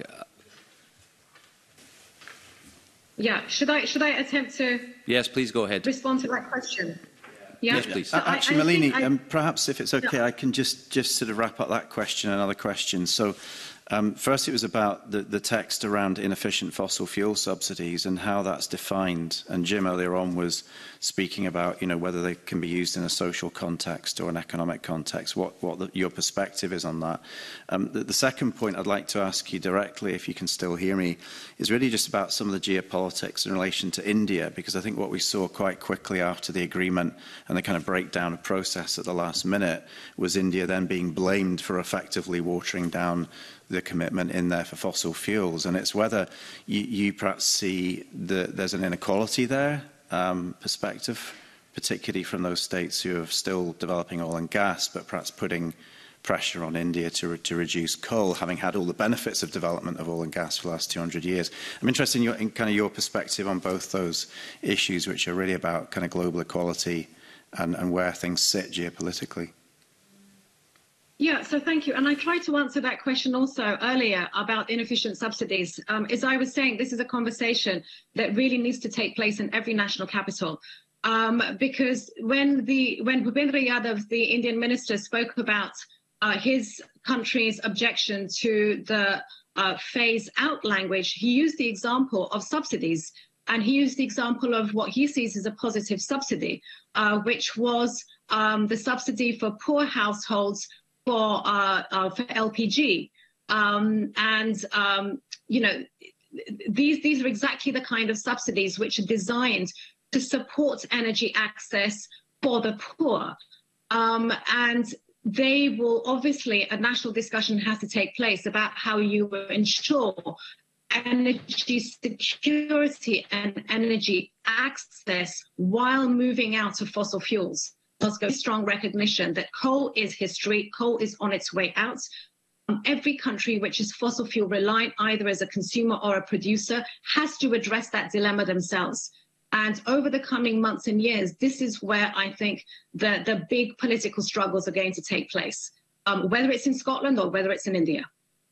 Yeah, should I attempt to Yes, please go ahead. respond to that question? Yeah? Yes, please. So Actually, Malini, perhaps if it's okay, Yeah. I can just sort of wrap up that question and other questions. So, first, it was about the text around inefficient fossil fuel subsidies and how that's defined. And Jim earlier on was speaking about, you know, whether they can be used in a social context or an economic context. What your perspective is on that. The second point I'd like to ask you directly, if you can still hear me, is really just about some of the geopolitics in relation to India, because I think what we saw quite quickly after the agreement and the kind of breakdown of process at the last minute was India then being blamed for effectively watering down the commitment in there for fossil fuels. And it's whether you perhaps see there's an inequality there, perspective, particularly from those states who are still developing oil and gas, but perhaps putting pressure on India to reduce coal, having had all the benefits of development of oil and gas for the last 200 years. I'm interested in kind of your perspective on both those issues, which are really about kind of global equality and where things sit geopolitically. Yeah, so thank you. And I tried to answer that question also earlier about inefficient subsidies. As I was saying, this is a conversation that really needs to take place in every national capital. Because when Bhupendra Yadav, the Indian minister, spoke about his country's objection to the phase out language, he used the example of subsidies. And he used the example of what he sees as a positive subsidy, which was the subsidy for poor households for LPG. You know, these are exactly the kind of subsidies which are designed to support energy access for the poor. And they will obviously, a national discussion has to take place about how you ensure energy security and energy access while moving out of fossil fuels. There's a strong recognition that coal is history, coal is on its way out. Every country which is fossil fuel reliant, either as a consumer or a producer, has to address that dilemma themselves. And over the coming months and years, this is where I think the big political struggles are going to take place, whether it's in Scotland or whether it's in India.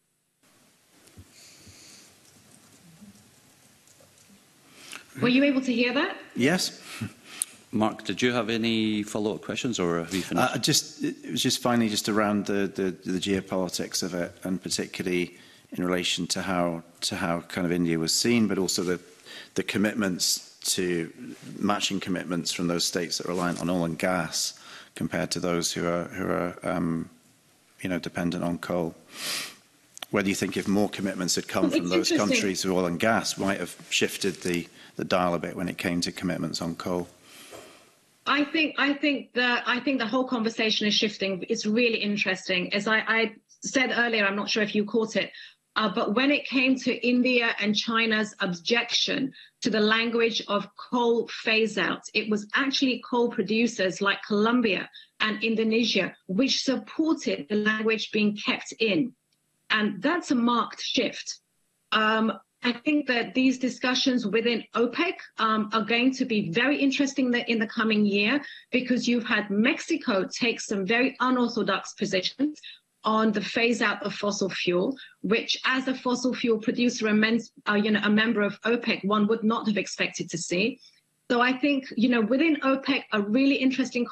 Were you able to hear that? Yes. Mark, did you have any follow-up questions, or have you finished? It was just finally just around the geopolitics of it, and particularly in relation to how kind of India was seen, but also the commitments to matching commitments from those states that are reliant on oil and gas compared to those who are you know, dependent on coal. Whether you think if more commitments had come from those countries with oil and gas might have shifted the dial a bit when it came to commitments on coal. I think the whole conversation is shifting. It's really interesting. As I said earlier, I'm not sure if you caught it, but when it came to India and China's objection to the language of coal phase out, it was actually coal producers like Colombia and Indonesia which supported the language being kept in. And that's a marked shift. I think that these discussions within OPEC are going to be very interesting in the coming year, because you've had Mexico take some very unorthodox positions on the phase out of fossil fuel, which as a fossil fuel producer and a member of OPEC, one would not have expected to see. So I think, you know, within OPEC, a really interesting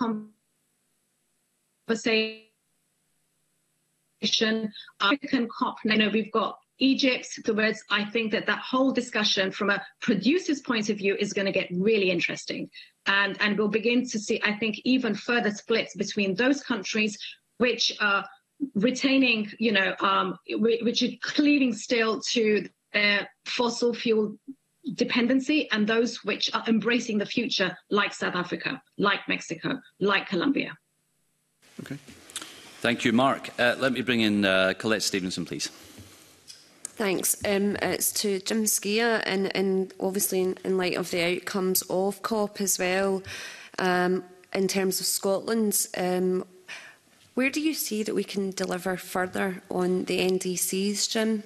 conversation. African COP, you know, we've got Egypt. Towards, I think that whole discussion from a producer's point of view is going to get really interesting. And we'll begin to see, I think, even further splits between those countries which are retaining, which are cleaving still to their fossil fuel dependency, and those which are embracing the future, like South Africa, like Mexico, like Colombia. Okay. Thank you, Mark. Let me bring in Colette Stevenson, please. Thanks. It's to Jim Skia, and obviously in light of the outcomes of COP as well, in terms of Scotland, where do you see that we can deliver further on the NDCs, Jim?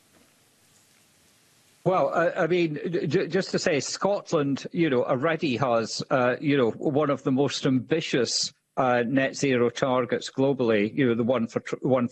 Well, I mean, just to say, Scotland, already has, one of the most ambitious net zero targets globally. The one for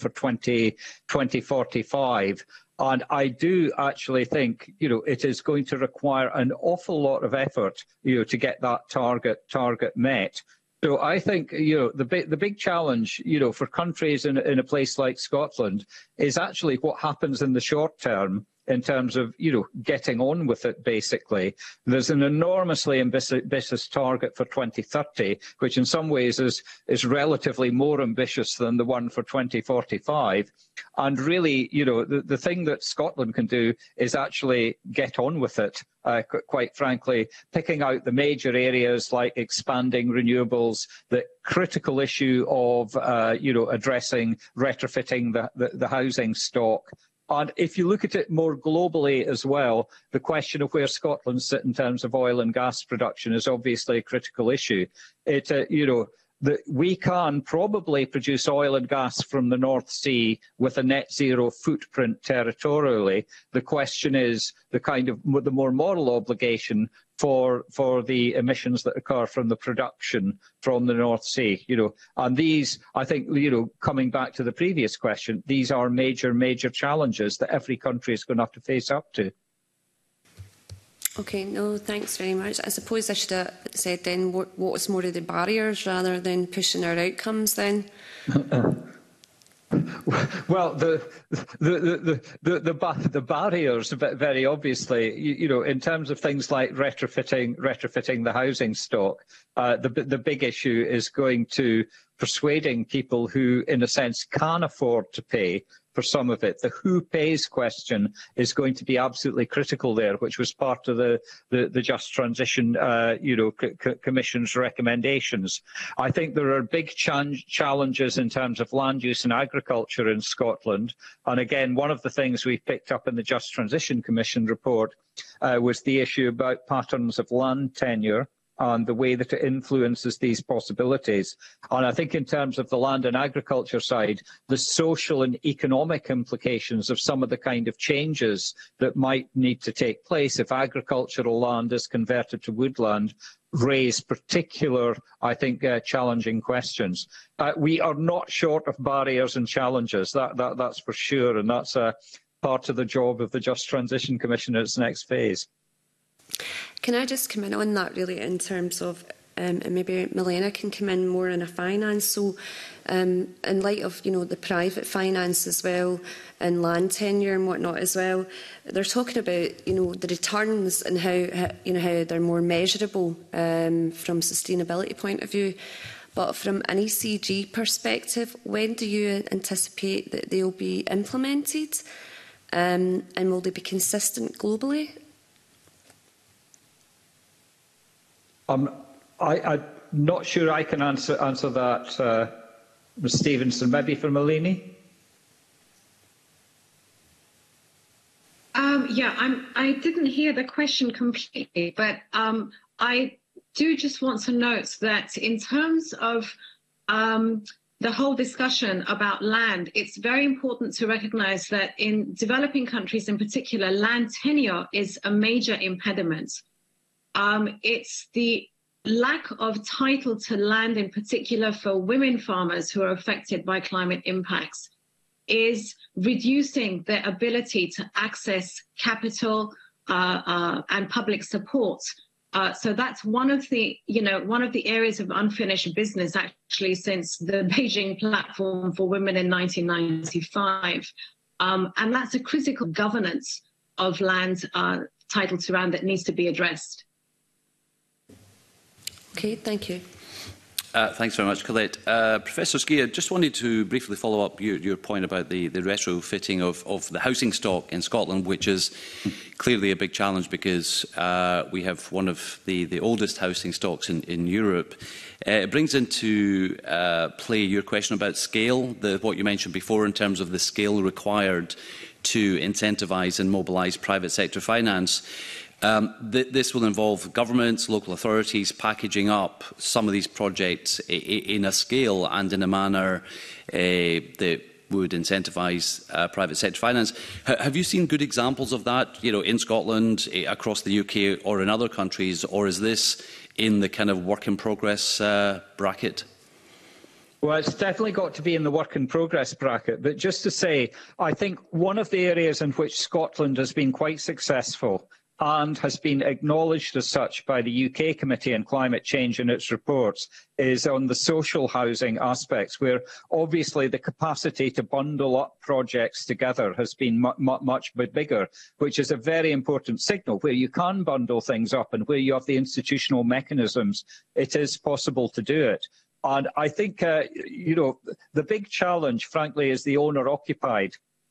2045. And I do actually think, it is going to require an awful lot of effort, to get that target met. So I think, the big challenge, for countries in a place like Scotland is actually what happens in the short term in terms of, getting on with it, basically. There's an enormously ambitious target for 2030, which in some ways is relatively more ambitious than the one for 2045. And really, the thing that Scotland can do is actually get on with it, quite frankly, picking out the major areas like expanding renewables, the critical issue of, addressing retrofitting the housing stock. And if you look at it more globally as well, the question of where Scotland sits in terms of oil and gas production is obviously a critical issue. We can probably produce oil and gas from the North Sea with a net zero footprint territorially. The question is the more moral obligation for the emissions that occur from the production from the North Sea. And these, I think, coming back to the previous question, these are major challenges that every country is going to have to face up to. Okay, no, thanks very much. I suppose I should have said then what was more of the barriers rather than pushing our outcomes then. Well, the barriers, very obviously, in terms of things like retrofitting the housing stock, the big issue is going to persuading people who, in a sense, can afford to pay for some of it. The who pays question is going to be absolutely critical there, which was part of the Just Transition, Commission's recommendations. I think there are big challenges in terms of land use and agriculture in Scotland. And again, one of the things we picked up in the Just Transition Commission report was the issue about patterns of land tenure and the way that it influences these possibilities. And I think in terms of the land and agriculture side, the social and economic implications of some of the kind of changes that might need to take place if agricultural land is converted to woodland raise particular, I think, challenging questions. We are not short of barriers and challenges, that's for sure, and that's part of the job of the Just Transition Commission in its next phase. Can I just come in on that really in terms of, and maybe Milena can come in more in a finance, so in light of, the private finance as well and land tenure and whatnot as well, they're talking about, the returns and how they're more measurable from a sustainability point of view. But from an ECG perspective, when do you anticipate that they'll be implemented? And will they be consistent globally? I'm not sure I can answer that, Ms. Stevenson. Maybe for Malini? I didn't hear the question completely, but I do just want to note that in terms of the whole discussion about land, it's very important to recognise that in developing countries in particular, land tenure is a major impediment. It's the lack of title to land, in particular for women farmers who are affected by climate impacts, is reducing their ability to access capital and public support. So that's one of the areas of unfinished business, actually, since the Beijing Platform for Women in 1995. And that's a critical governance of land title to land that needs to be addressed. Okay, thank you. Thanks very much, Colette. Professor Skia, just wanted to briefly follow up your point about the retrofitting of the housing stock in Scotland, which is clearly a big challenge because we have one of the oldest housing stocks in Europe. It brings into play your question about scale, what you mentioned before in terms of the scale required to incentivise and mobilise private sector finance. This will involve governments, local authorities packaging up some of these projects in a scale and in a manner that would incentivise private sector finance. Have you seen good examples of that, in Scotland, across the UK or in other countries, or is this in the kind of work in progress bracket? Well, it's definitely got to be in the work in progress bracket. But just to say, I think one of the areas in which Scotland has been quite successful and has been acknowledged as such by the UK Committee on Climate Change in its reports is on the social housing aspects, where obviously the capacity to bundle up projects together has been much bigger, which is a very important signal. Where you can bundle things up and where you have the institutional mechanisms, it is possible to do it. And I think, the big challenge, frankly, is the owner-occupied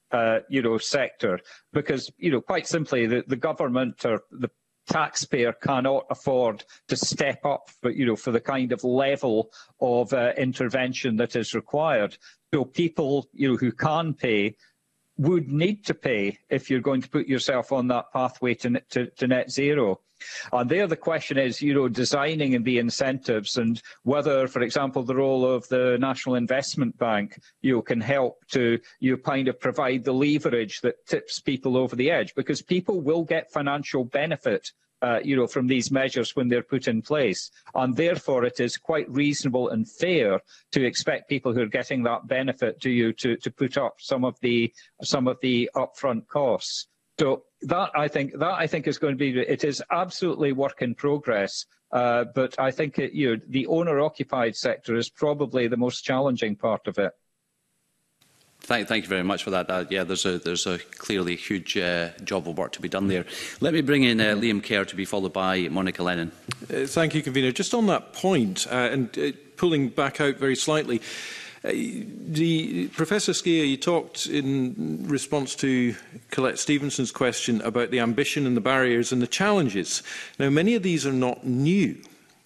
sector, because, quite simply, the government or the taxpayer cannot afford to step up for the kind of level of intervention that is required. So people, who can pay would need to pay if you're going to put yourself on that pathway to net zero. And there the question is, designing the incentives and whether, for example, the role of the National Investment Bank, can help to, kind of provide the leverage that tips people over the edge, because people will get financial benefit, from these measures when they're put in place. And therefore, it is quite reasonable and fair to expect people who are getting that benefit to put up some of the upfront costs. So that I think is going to be. It is absolutely work in progress, but I think the owner-occupied sector is probably the most challenging part of it. Thank you very much for that. There's a clearly huge job of work to be done there. Let me bring in Liam Kerr to be followed by Monica Lennon. Thank you, Convener. Just on that point, and pulling back out very slightly, Professor Skia, you talked in response to Colette Stevenson's question about the ambition and the barriers and the challenges. Now, many of these are not new.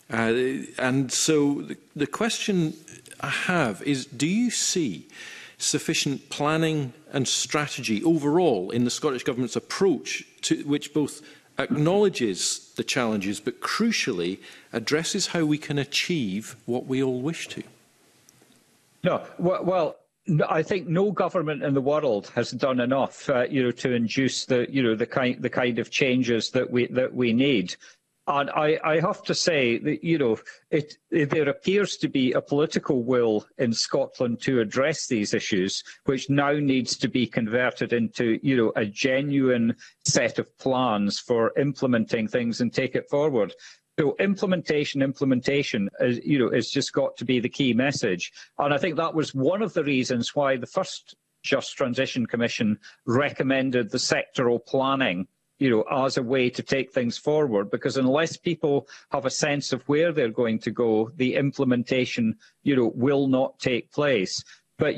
And so the question I have is, do you see sufficient planning and strategy overall in the Scottish Government's approach, to which both acknowledges the challenges but crucially addresses how we can achieve what we all wish to? No, well, I think no government in the world has done enough, to induce the kind of changes that we need. And I have to say that there appears to be a political will in Scotland to address these issues, which now needs to be converted into a genuine set of plans for implementing things and take it forward. So implementation is just got to be the key message. And I think that was one of the reasons why the first Just Transition Commission recommended the sectoral planning, as a way to take things forward, because unless people have a sense of where they're going to go, the implementation, will not take place. But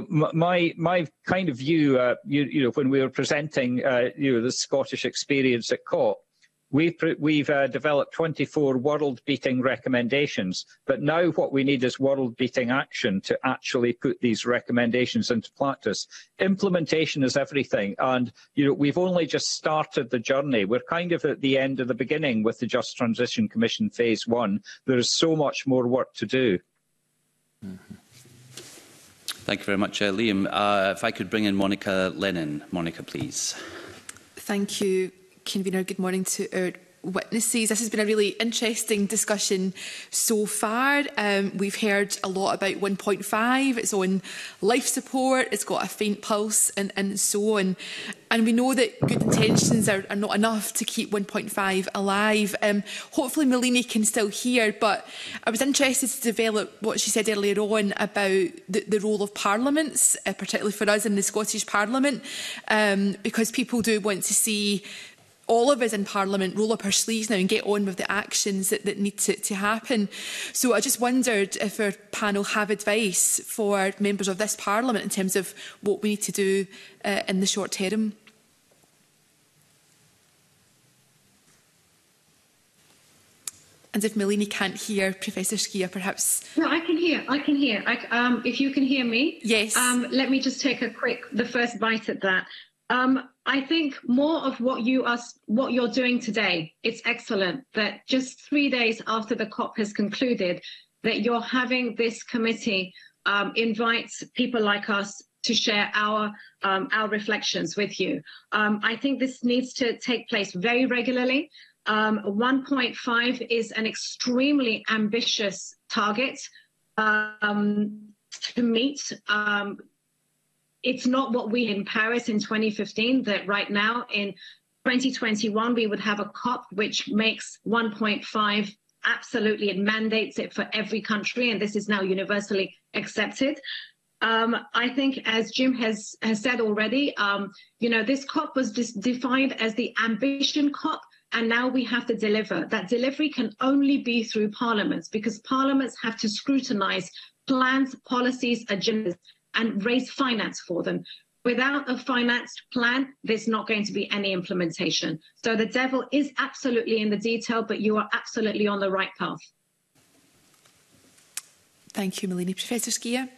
my kind of view, when we were presenting, the Scottish experience at COP, we've developed 24 world-beating recommendations, but now what we need is world-beating action to actually put these recommendations into practice. Implementation is everything, and we've only just started the journey. We're kind of at the end of the beginning with the Just Transition Commission Phase 1. There is so much more work to do. Mm-hmm. Thank you very much, Liam. If I could bring in Monica Lennon. Monica, please. Thank you, Convener. Good morning to our witnesses. This has been a really interesting discussion so far. We've heard a lot about 1.5, it's on life support, it's got a faint pulse and so on. And we know that good intentions are not enough to keep 1.5 alive. Hopefully Melanie can still hear, but I was interested to develop what she said earlier on about the role of parliaments, particularly for us in the Scottish Parliament, because people do want to see all of us in Parliament roll up our sleeves now and get on with the actions that need to happen. So I just wondered if our panel have advice for members of this Parliament in terms of what we need to do in the short term. And if Melanie can't hear Professor Skia, perhaps... No, I can hear. If you can hear me, yes. Let me just take the first bite at that. I think more of what you're doing today, it's excellent that just 3 days after the COP has concluded, that you're having this committee invite people like us to share our reflections with you. I think this needs to take place very regularly. 1.5 is an extremely ambitious target to meet. It's not what we in Paris in 2015, that right now in 2021 we would have a COP which makes 1.5 absolutely, it mandates it for every country, and this is now universally accepted. I think, as Jim has said already, this COP was defined as the ambition COP, and now we have to deliver. That delivery can only be through parliaments, because parliaments have to scrutinise plans, policies, agendas, and raise finance for them. Without a financed plan, there's not going to be any implementation. So the devil is absolutely in the detail, but you are absolutely on the right path. Thank you, Melanie. Professor Skia?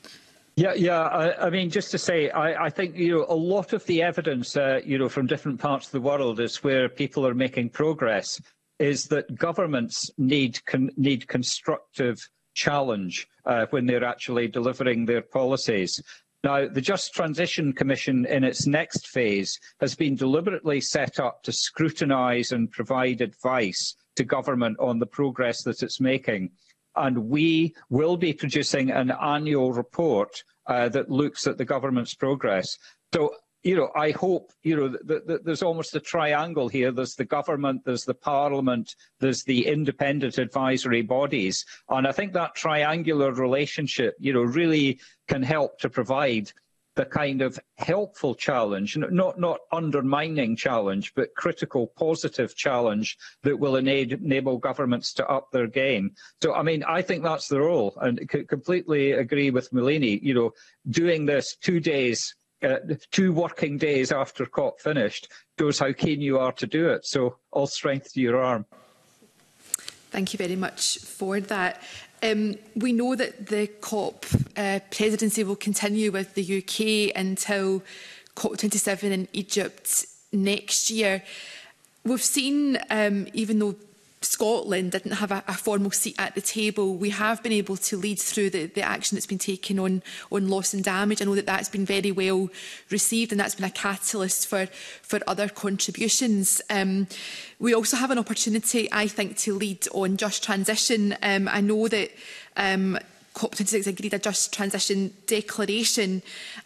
Yeah. I mean, just to say, I think a lot of the evidence, from different parts of the world is where people are making progress, is that governments need constructive challenge when they're actually delivering their policies. Now, the Just Transition Commission in its next phase has been deliberately set up to scrutinise and provide advice to government on the progress that it's making. And we will be producing an annual report that looks at the government's progress. So, I hope, that there's almost a triangle here. There's the government, there's the parliament, there's the independent advisory bodies. And I think that triangular relationship, really can help to provide the kind of helpful challenge, not undermining challenge, but critical, positive challenge that will enable governments to up their game. So, I mean, I think that's the role, and completely agree with Melanie. Doing this 2 days, 2 working days after COP finished, shows how keen you are to do it. So, all strength to your arm. Thank you very much for that. We know that the COP presidency will continue with the UK until COP27 in Egypt next year. We've seen, even though Scotland didn't have a formal seat at the table, we have been able to lead through the action that's been taken on loss and damage. I know that that's been very well received, and that's been a catalyst for other contributions. We also have an opportunity, I think, to lead on just transition. I know that COP26 agreed a just transition declaration,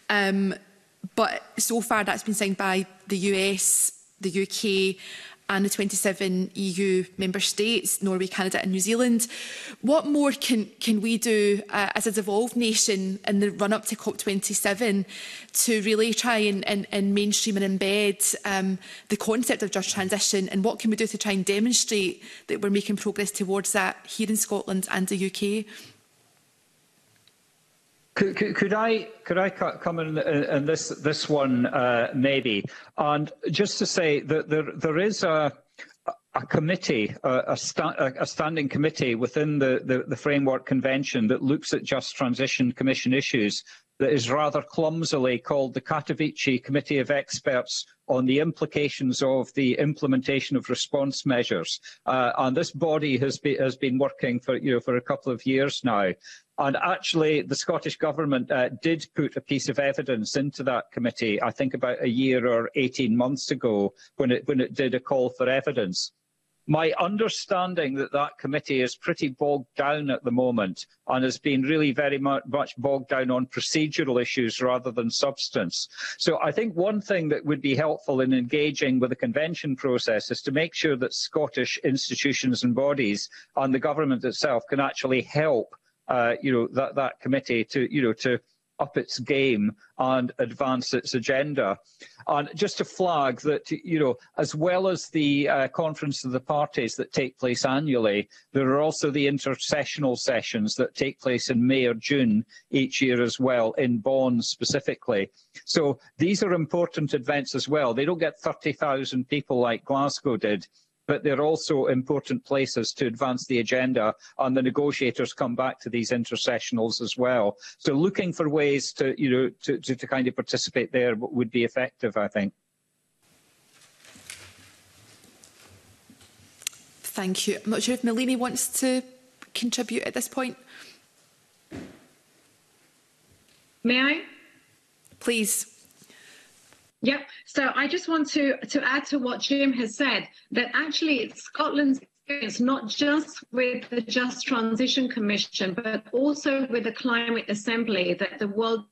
but so far that's been signed by the US, the UK, and the 27 EU member states, Norway, Canada and New Zealand. What more can we do as a devolved nation in the run-up to COP27 to really try and mainstream and embed the concept of just transition, and what can we do to try and demonstrate that we're making progress towards that here in Scotland and the UK? Could I come in this one maybe, and just to say that there is a committee, a standing committee within the Framework Convention that looks at Just Transition Commission issues, that is rather clumsily called the Katowice Committee of Experts on the Implications of the Implementation of Response Measures. And this body has been working for a couple of years now. And actually, the Scottish Government did put a piece of evidence into that committee, I think about a year or 18 months ago, when it did a call for evidence. My understanding that committee is pretty bogged down at the moment and has been really very much bogged down on procedural issues rather than substance. So I think one thing that would be helpful in engaging with the convention process is to make sure that Scottish institutions and bodies and the government itself can actually help that committee to up its game and advance its agenda. And just to flag that, as well as the Conference of the Parties that take place annually, there are also the intersessional sessions that take place in May or June each year as well, in Bonn specifically. So these are important events as well. They don't get 30,000 people like Glasgow did, but they're also important places to advance the agenda, and the negotiators come back to these intersessionals as well. So looking for ways to kind of participate there would be effective, I think. Thank you. I'm not sure if Melanie wants to contribute at this point. May I? Please. Yep. So I just want to add to what Jim has said, that actually Scotland's experience, not just with the Just Transition Commission, but also with the Climate Assembly, that the world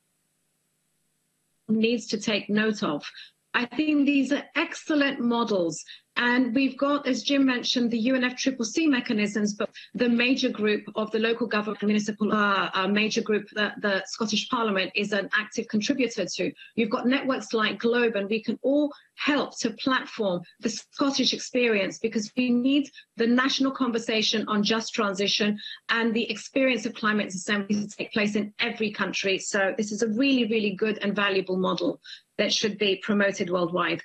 needs to take note of. I think these are excellent models. And we've got, as Jim mentioned, the UNFCCC mechanisms, but the major group of the local government municipal major group that the Scottish Parliament is an active contributor to. You've got networks like Globe, and we can all help to platform the Scottish experience, because we need the national conversation on just transition and the experience of climate assembly to take place in every country. So this is a really, really good and valuable model that should be promoted worldwide.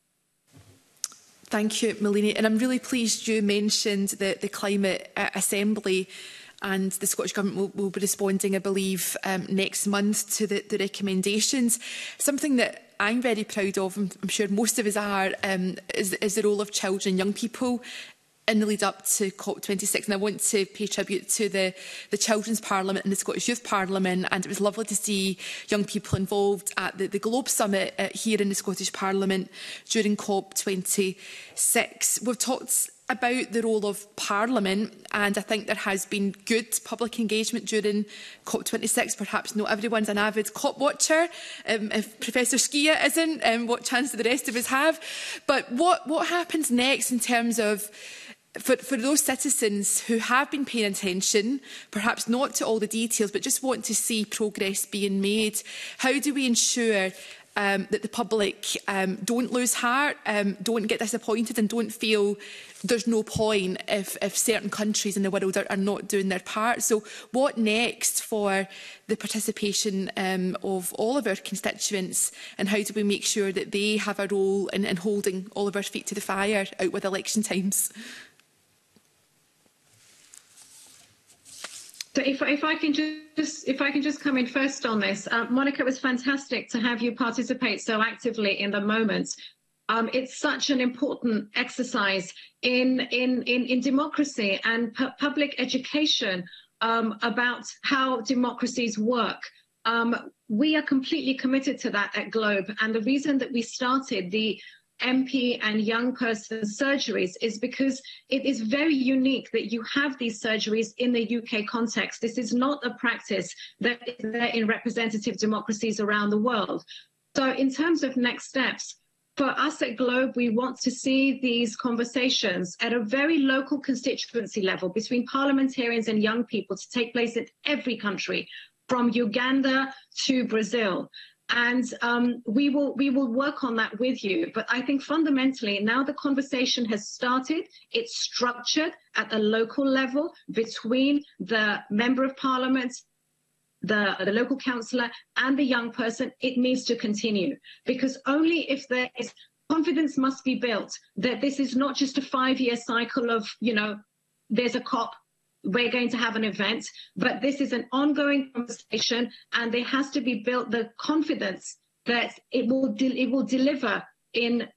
Thank you, Melanie. And I'm really pleased you mentioned the Climate Assembly, and the Scottish Government will be responding, I believe, next month to the recommendations. Something that I'm very proud of, and I'm sure most of us are, is the role of children and young people in the lead up to COP26. And I want to pay tribute to the Children's Parliament and the Scottish Youth Parliament. And it was lovely to see young people involved at the Globe Summit here in the Scottish Parliament during COP26. We've talked about the role of Parliament, and I think there has been good public engagement during COP26. Perhaps not everyone's an avid COP watcher. If Professor Skia isn't, what chance do the rest of us have? But what happens next in terms of for those citizens who have been paying attention, perhaps not to all the details, but just want to see progress being made? How do we ensure that the public don't lose heart, don't get disappointed, and don't feel there's no point if certain countries in the world are not doing their part? So what next for the participation of all of our constituents, and how do we make sure that they have a role in holding all of our feet to the fire out with election times? So if I can just come in first on this, Monica, it was fantastic to have you participate so actively in the moment. It's such an important exercise in democracy and public education about how democracies work. We are completely committed to that at Globe, and the reason that we started the MP and young person surgeries is because it is very unique that you have these surgeries in the UK context. This is not a practice that is there in representative democracies around the world. So in terms of next steps, for us at Globe, we want to see these conversations at a very local constituency level between parliamentarians and young people to take place in every country, from Uganda to Brazil. And we will work on that with you. But I think fundamentally now the conversation has started. It's structured at the local level between the Member of Parliament, the local councillor and the young person. It needs to continue, because only if there is confidence must be built that this is not just a 5-year cycle of, there's a COP, we're going to have an event, but this is an ongoing conversation, and there has to be built the confidence that it will deliver in.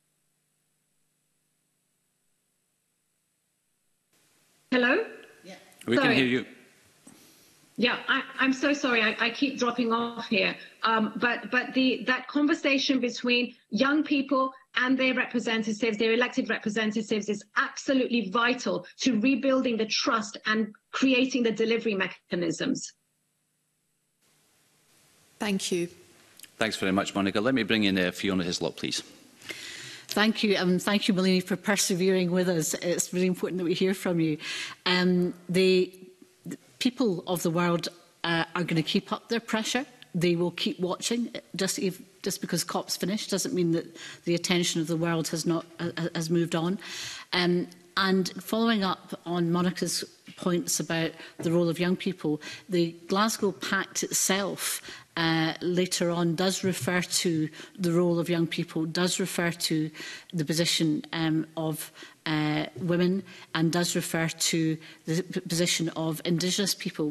Hello? Yeah. We can hear you. Yeah, I'm so sorry. I keep dropping off here. But that conversation between young people and their representatives, their elected representatives, is absolutely vital to rebuilding the trust and creating the delivery mechanisms. Thank you. Thanks very much, Monica. Let me bring in Fiona Hislop, please. Thank you, and thank you, Melanie, for persevering with us. It's really important that we hear from you. The people of the world are going to keep up their pressure. They will keep watching. Just because COP's finished doesn't mean that the attention of the world has moved on. And following up on Monica's points about the role of young people, the Glasgow Pact itself later on does refer to the role of young people, does refer to the position of women, and does refer to the position of Indigenous people.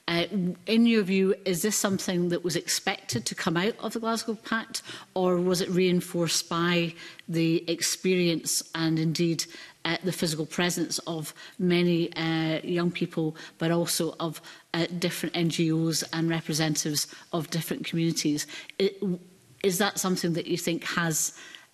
In your view, is this something that was expected to come out of the Glasgow Pact, or was it reinforced by the experience and indeed the physical presence of many young people, but also of different NGOs and representatives of different communities? Is that something that you think has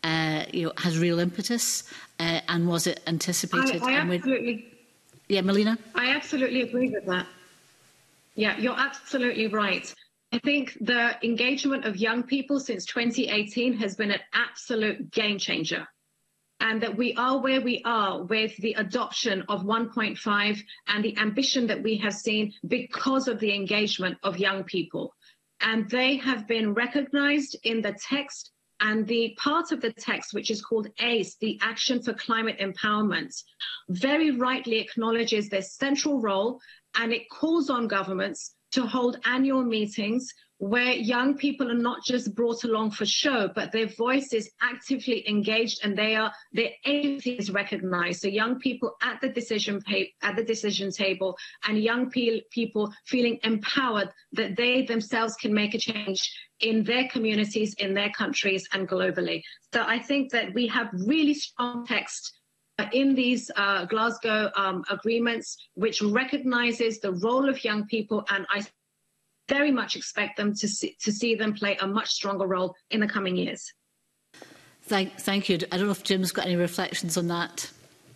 real impetus, and was it anticipated? I absolutely. Yeah, Melina? I absolutely agree with that. Yeah, you're absolutely right. I think the engagement of young people since 2018 has been an absolute game changer. And that we are where we are with the adoption of 1.5 and the ambition that we have seen because of the engagement of young people. And they have been recognised in the text, and the part of the text which is called ACE, the Action for Climate Empowerment, very rightly acknowledges their central role, and it calls on governments to hold annual meetings where young people are not just brought along for show, but their voice is actively engaged and their agency is recognised. So young people at the decision table, and young people feeling empowered that they themselves can make a change in their communities, in their countries, and globally. So I think that we have really strong text in these Glasgow agreements, which recognises the role of young people, and I very much expect them to see them play a much stronger role in the coming years. Thank you. I don't know if Jim's got any reflections on that.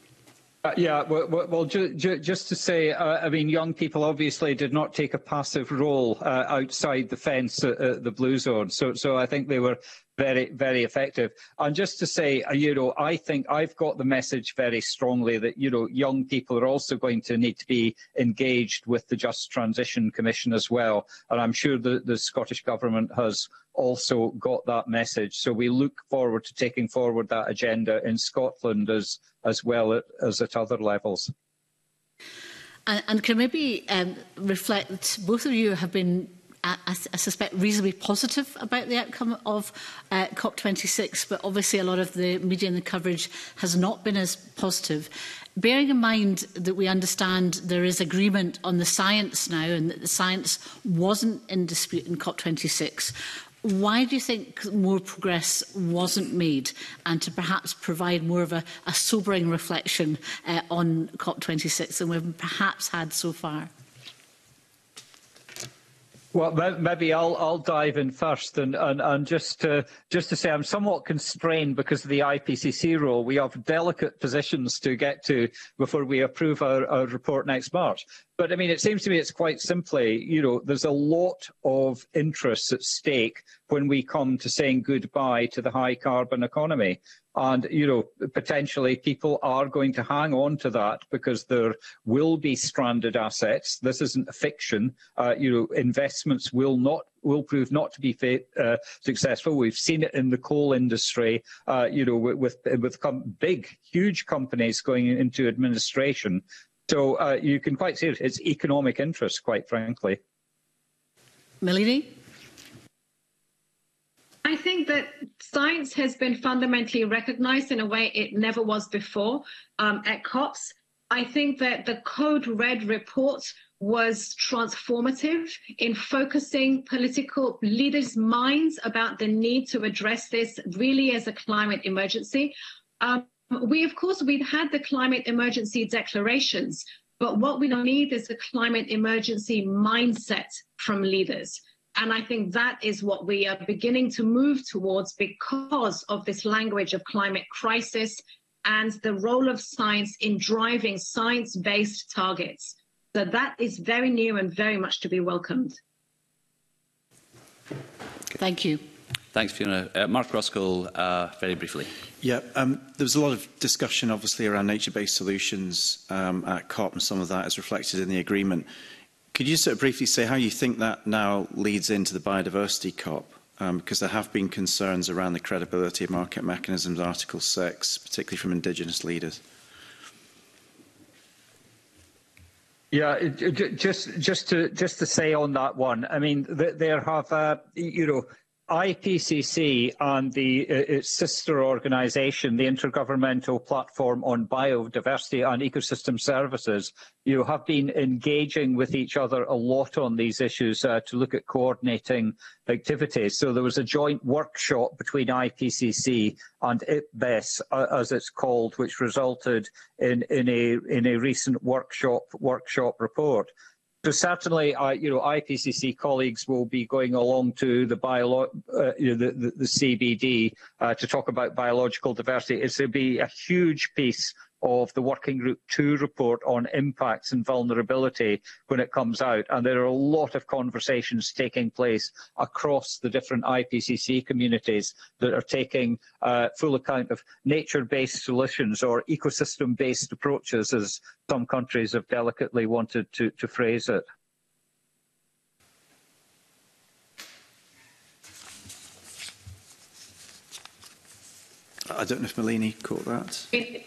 Just to say, I mean, young people obviously did not take a passive role outside the fence at the Blue Zone, so I think they were very, very effective. And just to say, I think I've got the message very strongly that, young people are also going to need to be engaged with the Just Transition Commission as well. And I'm sure the Scottish Government has also got that message. So we look forward to taking forward that agenda in Scotland as well as at other levels. And can maybe reflect, both of you have been, I suspect, reasonably positive about the outcome of COP26, but obviously a lot of the media and the coverage has not been as positive. Bearing in mind that we understand there is agreement on the science now, and that the science wasn't in dispute in COP26, why do you think more progress wasn't made, and to perhaps provide more of a sobering reflection on COP26 than we've perhaps had so far? Well, maybe I'll dive in first, and just to say I'm somewhat constrained because of the IPCC rule. We have delicate positions to get to before we approve our report next March. But I mean, it seems to me it's quite simply, there's a lot of interests at stake when we come to saying goodbye to the high carbon economy. And, potentially people are going to hang on to that because there will be stranded assets. This isn't a fiction. Investments will prove not to be successful. We've seen it in the coal industry, with big, huge companies going into administration. So you can quite see it. It's economic interest, quite frankly. Melanie? I think that science has been fundamentally recognised in a way it never was before at COPs. I think that the Code Red report was transformative in focusing political leaders' minds about the need to address this really as a climate emergency. We've had the climate emergency declarations, but what we need is a climate emergency mindset from leaders. And I think that is what we are beginning to move towards because of this language of climate crisis and the role of science in driving science-based targets. So that is very new and very much to be welcomed. Thank you. Thanks, Fiona. Mark Ruskell, very briefly. Yeah, there was a lot of discussion, obviously, around nature-based solutions at COP, and some of that is reflected in the agreement. Could you sort of briefly say how you think that now leads into the biodiversity COP? Because there have been concerns around the credibility of market mechanisms, Article 6, particularly from Indigenous leaders. Yeah, just to say on that one, I mean, there have, IPCC and its sister organisation, the Intergovernmental Platform on Biodiversity and Ecosystem Services, have been engaging with each other a lot on these issues to look at coordinating activities. So there was a joint workshop between IPCC and IPBES, as it's called, which resulted in a recent workshop report. So certainly, IPCC colleagues will be going along to the CBD to talk about biological diversity. It's going to be a huge piece of the Working Group 2 report on impacts and vulnerability when it comes out. And there are a lot of conversations taking place across the different IPCC communities that are taking full account of nature-based solutions or ecosystem-based approaches, as some countries have delicately wanted to phrase it. I don't know if Malini caught that.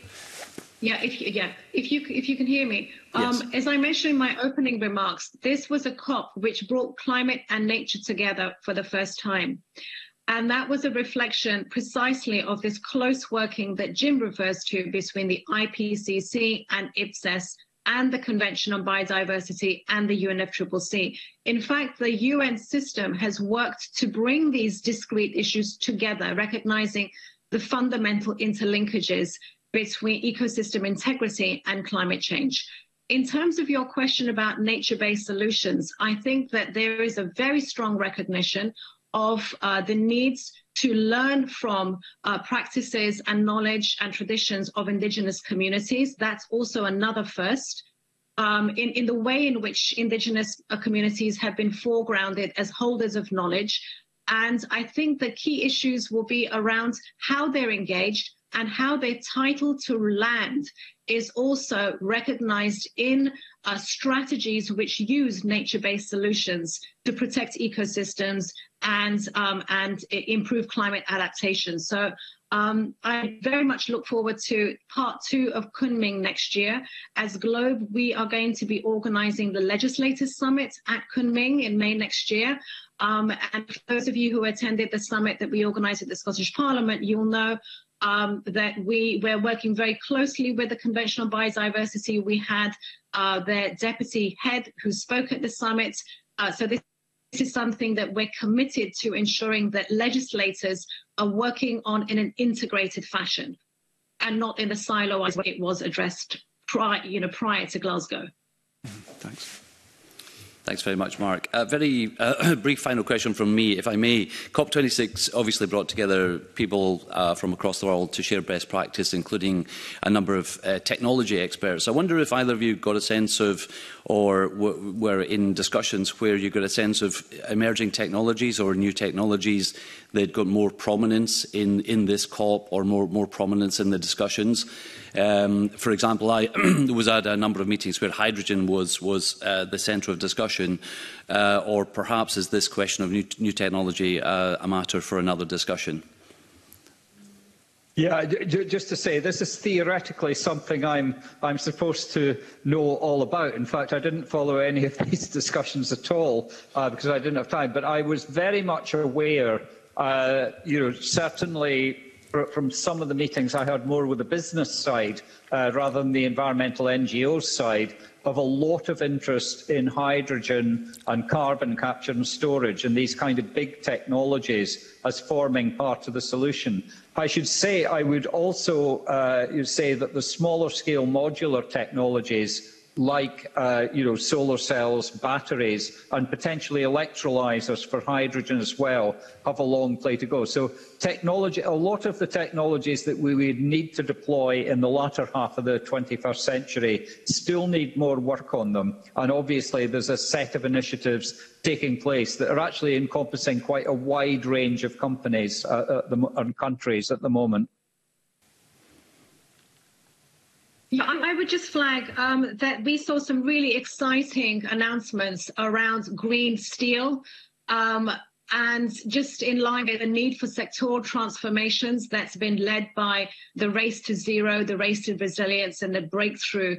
If you can hear me. Yes. As I mentioned in my opening remarks, this was a COP which brought climate and nature together for the first time. And that was a reflection precisely of this close working that Jim refers to between the IPCC and IPBES and the Convention on Biodiversity and the UNFCCC. In fact, the UN system has worked to bring these discrete issues together, recognizing the fundamental interlinkages between ecosystem integrity and climate change. In terms of your question about nature-based solutions, I think that there is a very strong recognition of the needs to learn from practices and knowledge and traditions of Indigenous communities. That's also another first. In the way in which Indigenous communities have been foregrounded as holders of knowledge. And I think the key issues will be around how they're engaged, and how their title to land is also recognized in strategies which use nature-based solutions to protect ecosystems and improve climate adaptation. So I very much look forward to part 2 of Kunming next year. As Globe, we are going to be organizing the Legislators Summit at Kunming in May next year. And for those of you who attended the summit that we organized at the Scottish Parliament, you'll know that we're working very closely with the Convention on Biodiversity. We had their deputy head who spoke at the summit. So this is something that we're committed to ensuring that legislators are working on in an integrated fashion and not in a silo as it was addressed prior to Glasgow. Thanks. Thanks very much, Mark. A very brief final question from me, if I may. COP26 obviously brought together people from across the world to share best practice, including a number of technology experts. I wonder if either of you got a sense of, or were in discussions where you got a sense of emerging technologies or new technologies that got more prominence in this COP, or more prominence in the discussions. For example, I was at a number of meetings where hydrogen was the centre of discussion, or perhaps is this question of new technology a matter for another discussion? Yeah, just to say, this is theoretically something I'm supposed to know all about. In fact, I didn't follow any of these discussions at all because I didn't have time. But I was very much aware, certainly from some of the meetings I had more with the business side rather than the environmental NGOs side, of a lot of interest in hydrogen and carbon capture and storage and these kind of big technologies as forming part of the solution. I should say, I would also say that the smaller scale modular technologies like solar cells, batteries, and potentially electrolyzers for hydrogen as well, have a long way to go. So a lot of the technologies that we would need to deploy in the latter half of the 21st century still need more work on them. And obviously there's a set of initiatives taking place that are actually encompassing quite a wide range of companies and countries at the moment. Yeah, I would just flag that we saw some really exciting announcements around green steel, and just in line with the need for sectoral transformations that's been led by the Race to Zero, the Race to Resilience, and the breakthrough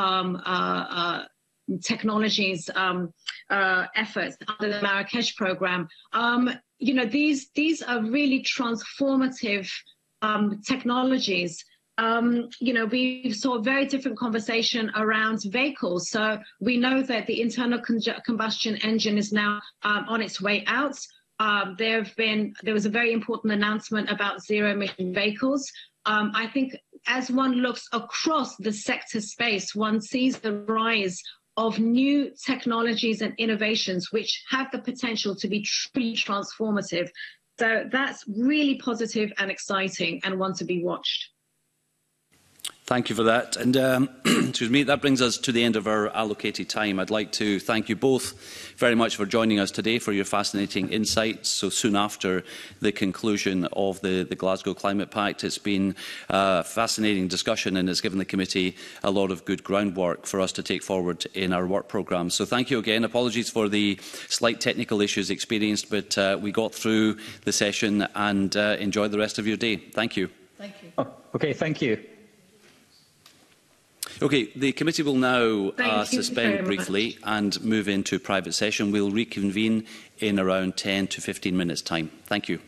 technologies efforts under the Marrakesh programme. These are really transformative technologies. We saw a very different conversation around vehicles. So we know that the internal combustion engine is now on its way out. There was a very important announcement about zero-emission vehicles. I think as one looks across the sector space, one sees the rise of new technologies and innovations which have the potential to be truly transformative. So that's really positive and exciting and one to be watched. Thank you for that. And excuse me, that brings us to the end of our allocated time. I'd like to thank you both very much for joining us today, for your fascinating insights so soon after the conclusion of the Glasgow Climate Pact. It's been a fascinating discussion and it's given the committee a lot of good groundwork for us to take forward in our work programme. So thank you again. Apologies for the slight technical issues experienced, but we got through the session and enjoy the rest of your day. Thank you. Thank you. Oh, okay, thank you. Okay, the committee will now suspend very briefly and move into private session. We'll reconvene in around 10 to 15 minutes' time. Thank you.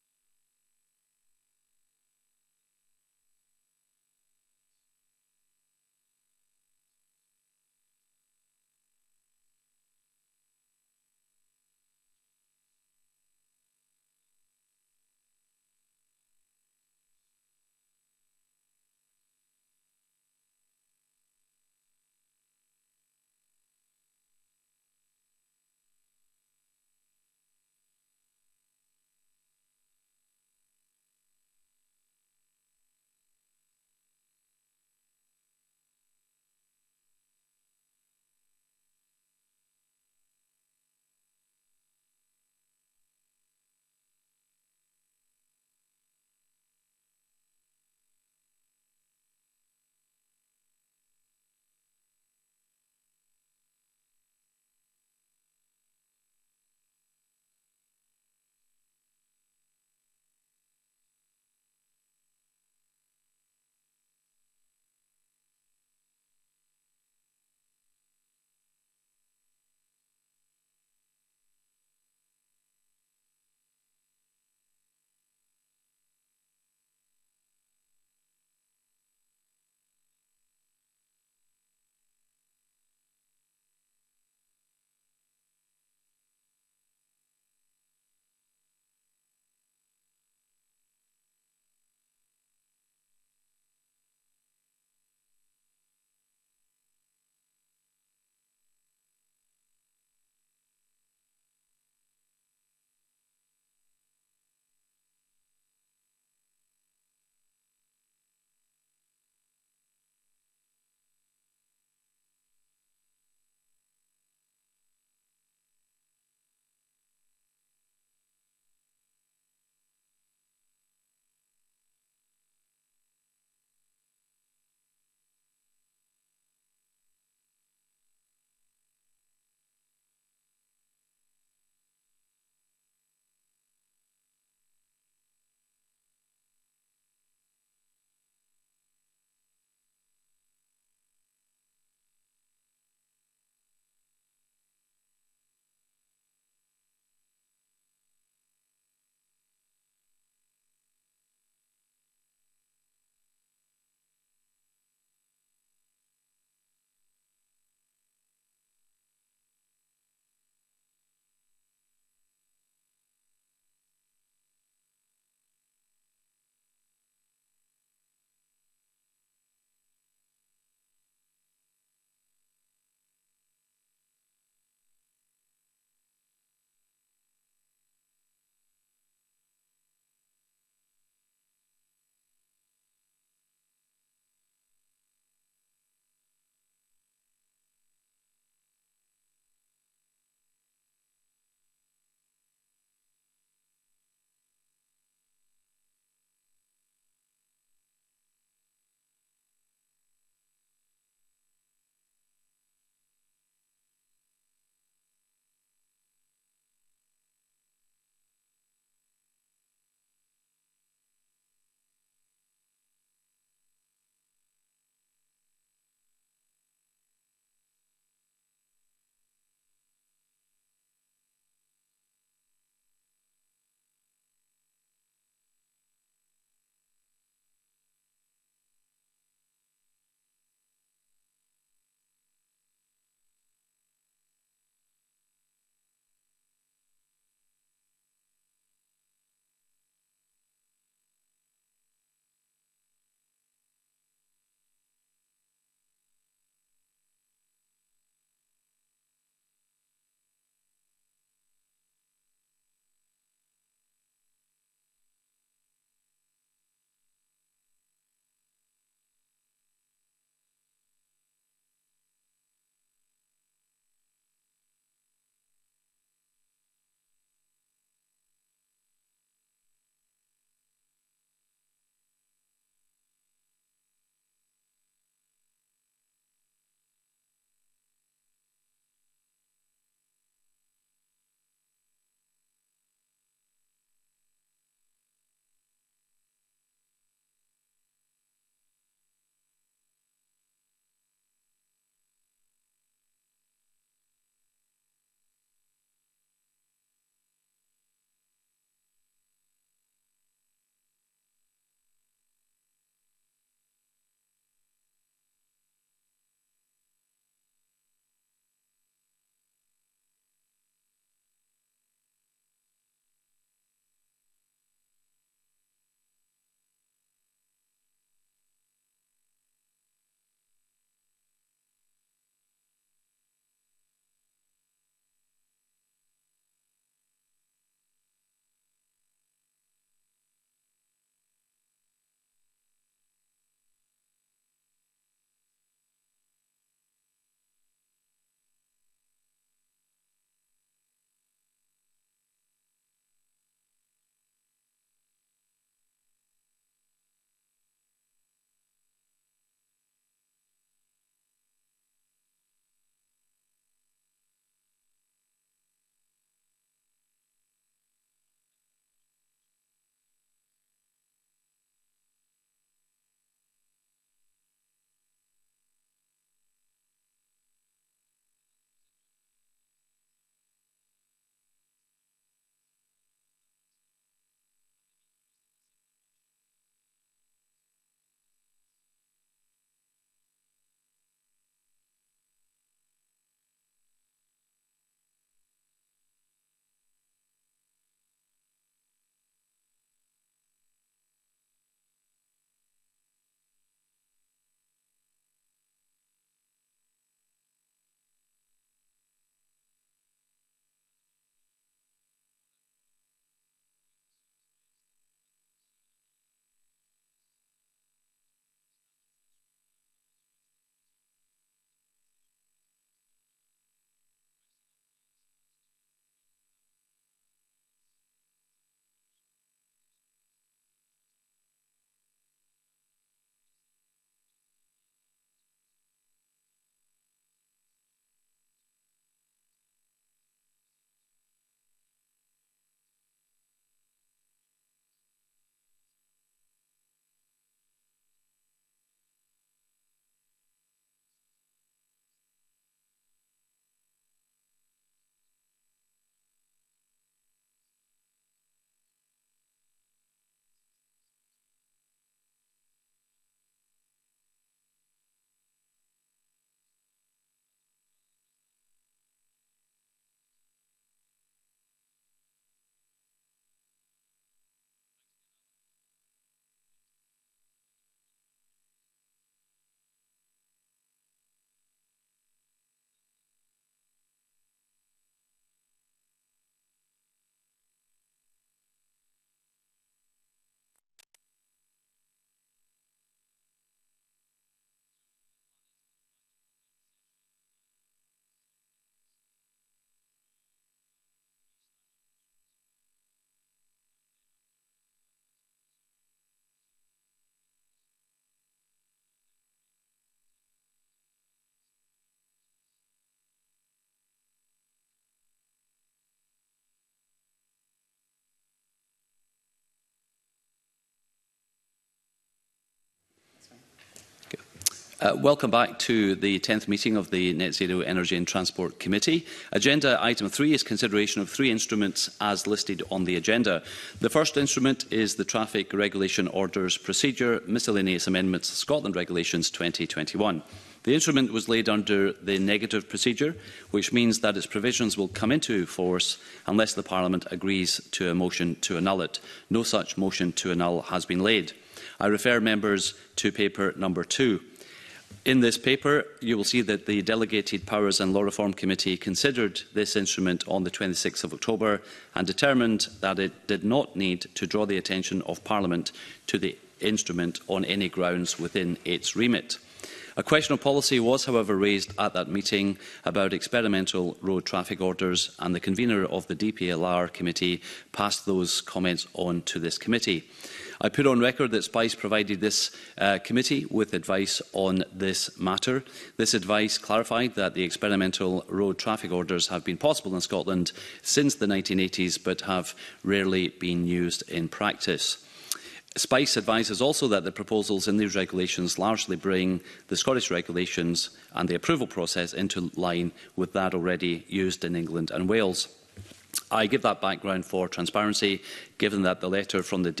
Welcome back to the 10th meeting of the Net Zero Energy and Transport Committee. Agenda item 3 is consideration of 3 instruments as listed on the agenda. The first instrument is the Traffic Regulation Orders Procedure, Miscellaneous Amendments Scotland Regulations 2021. The instrument was laid under the negative procedure, which means that its provisions will come into force unless the Parliament agrees to a motion to annul it. No such motion to annul has been laid. I refer members to paper number 2. In this paper, you will see that the Delegated Powers and Law Reform Committee considered this instrument on the 26th of October and determined that it did not need to draw the attention of Parliament to the instrument on any grounds within its remit. A question of policy was, however, raised at that meeting about experimental road traffic orders, and the convener of the DPLR committee passed those comments on to this committee. I put on record that Spice provided this committee with advice on this matter. This advice clarified that the experimental road traffic orders have been possible in Scotland since the 1980s, but have rarely been used in practice. Spice advises also that the proposals in these regulations largely bring the Scottish regulations and the approval process into line with that already used in England and Wales. I give that background for transparency, given that the letter from the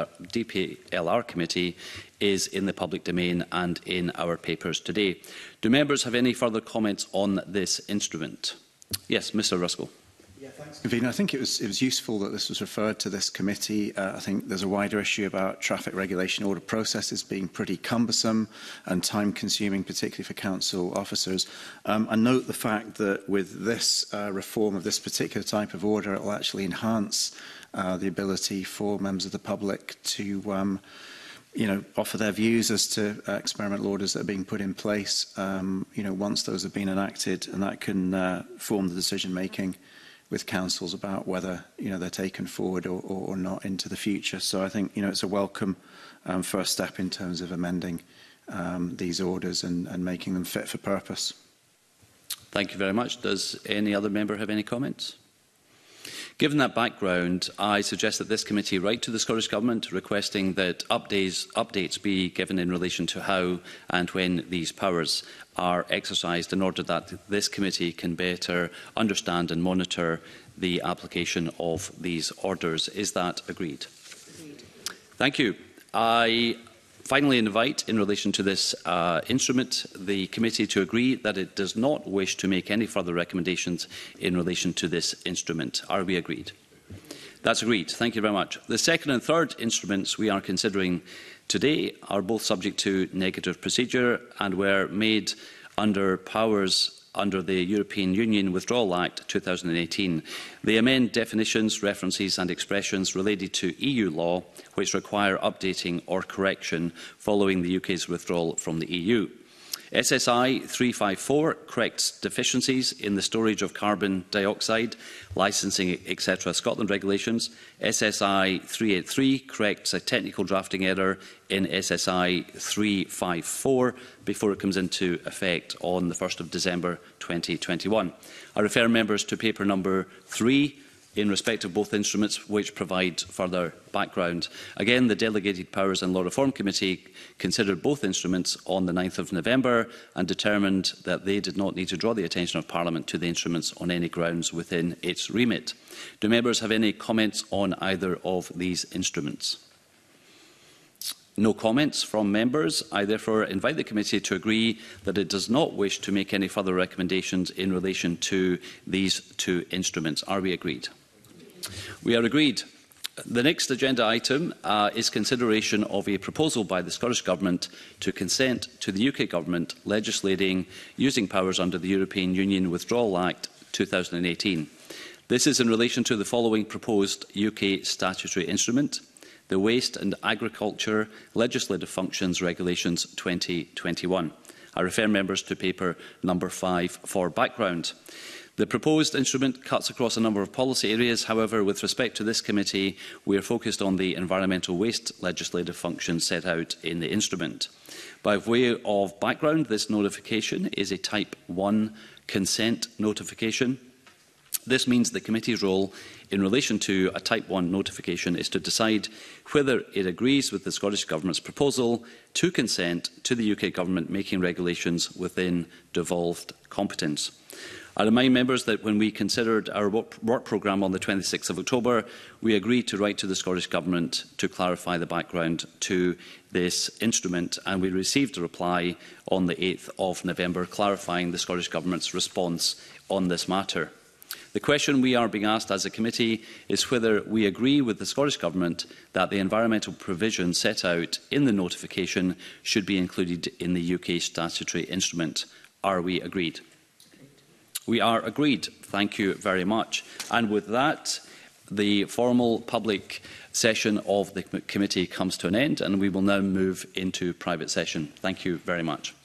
DPLR committee is in the public domain and in our papers today. Do members have any further comments on this instrument? Yes, Mr Ruskell. Thanks, Convener. I think it was useful that this was referred to this committee. I think there's a wider issue about traffic regulation order processes being pretty cumbersome and time-consuming, particularly for council officers. I note the fact that with this reform of this particular type of order, it will actually enhance the ability for members of the public to offer their views as to experimental orders that are being put in place, once those have been enacted, and that can form the decision-making with councils about whether they're taken forward or not into the future. So I think it's a welcome first step in terms of amending these orders and making them fit for purpose. Thank you very much. Does any other member have any comments? Given that background, I suggest that this committee write to the Scottish Government requesting that updates be given in relation to how and when these powers are exercised, in order that this committee can better understand and monitor the application of these orders. Is that agreed? Agreed. Thank you. I finally invite, in relation to this instrument, the committee to agree that it does not wish to make any further recommendations in relation to this instrument. Are we agreed? That's agreed. Thank you very much. The second and third instruments we are considering today are both subject to negative procedure and were made under powers under the European Union Withdrawal Act 2018. They amend definitions, references and expressions related to EU law which require updating or correction following the UK's withdrawal from the EU. SSI 354 corrects deficiencies in the storage of carbon dioxide, licensing, etc. Scotland regulations. SSI 383 corrects a technical drafting error in SSI 354 before it comes into effect on the 1st of December 2021. I refer members to paper number 3 in respect of both instruments, which provide further background. Again, the Delegated Powers and Law Reform Committee considered both instruments on the 9th of November and determined that they did not need to draw the attention of Parliament to the instruments on any grounds within its remit. Do members have any comments on either of these instruments? No comments from members. I therefore invite the committee to agree that it does not wish to make any further recommendations in relation to these two instruments. Are we agreed? We are agreed. The next agenda item is consideration of a proposal by the Scottish Government to consent to the UK Government legislating using powers under the European Union Withdrawal Act 2018. This is in relation to the following proposed UK statutory instrument: the Waste and Agriculture Legislative Functions Regulations 2021. I refer members to paper number 5 for background. The proposed instrument cuts across a number of policy areas. However, with respect to this committee, we are focused on the environmental waste legislative functions set out in the instrument. By way of background, this notification is a Type 1 consent notification. This means the committee's role in relation to a Type 1 notification is to decide whether it agrees with the Scottish Government's proposal to consent to the UK Government making regulations within devolved competence. I remind members that when we considered our work programme on the 26th of October, we agreed to write to the Scottish Government to clarify the background to this instrument, and we received a reply on the 8th of November clarifying the Scottish Government's response on this matter. The question we are being asked as a committee is whether we agree with the Scottish Government that the environmental provisions set out in the notification should be included in the UK statutory instrument. Are we agreed? We are agreed. Thank you very much. And with that, the formal public session of the committee comes to an end, and we will now move into private session. Thank you very much.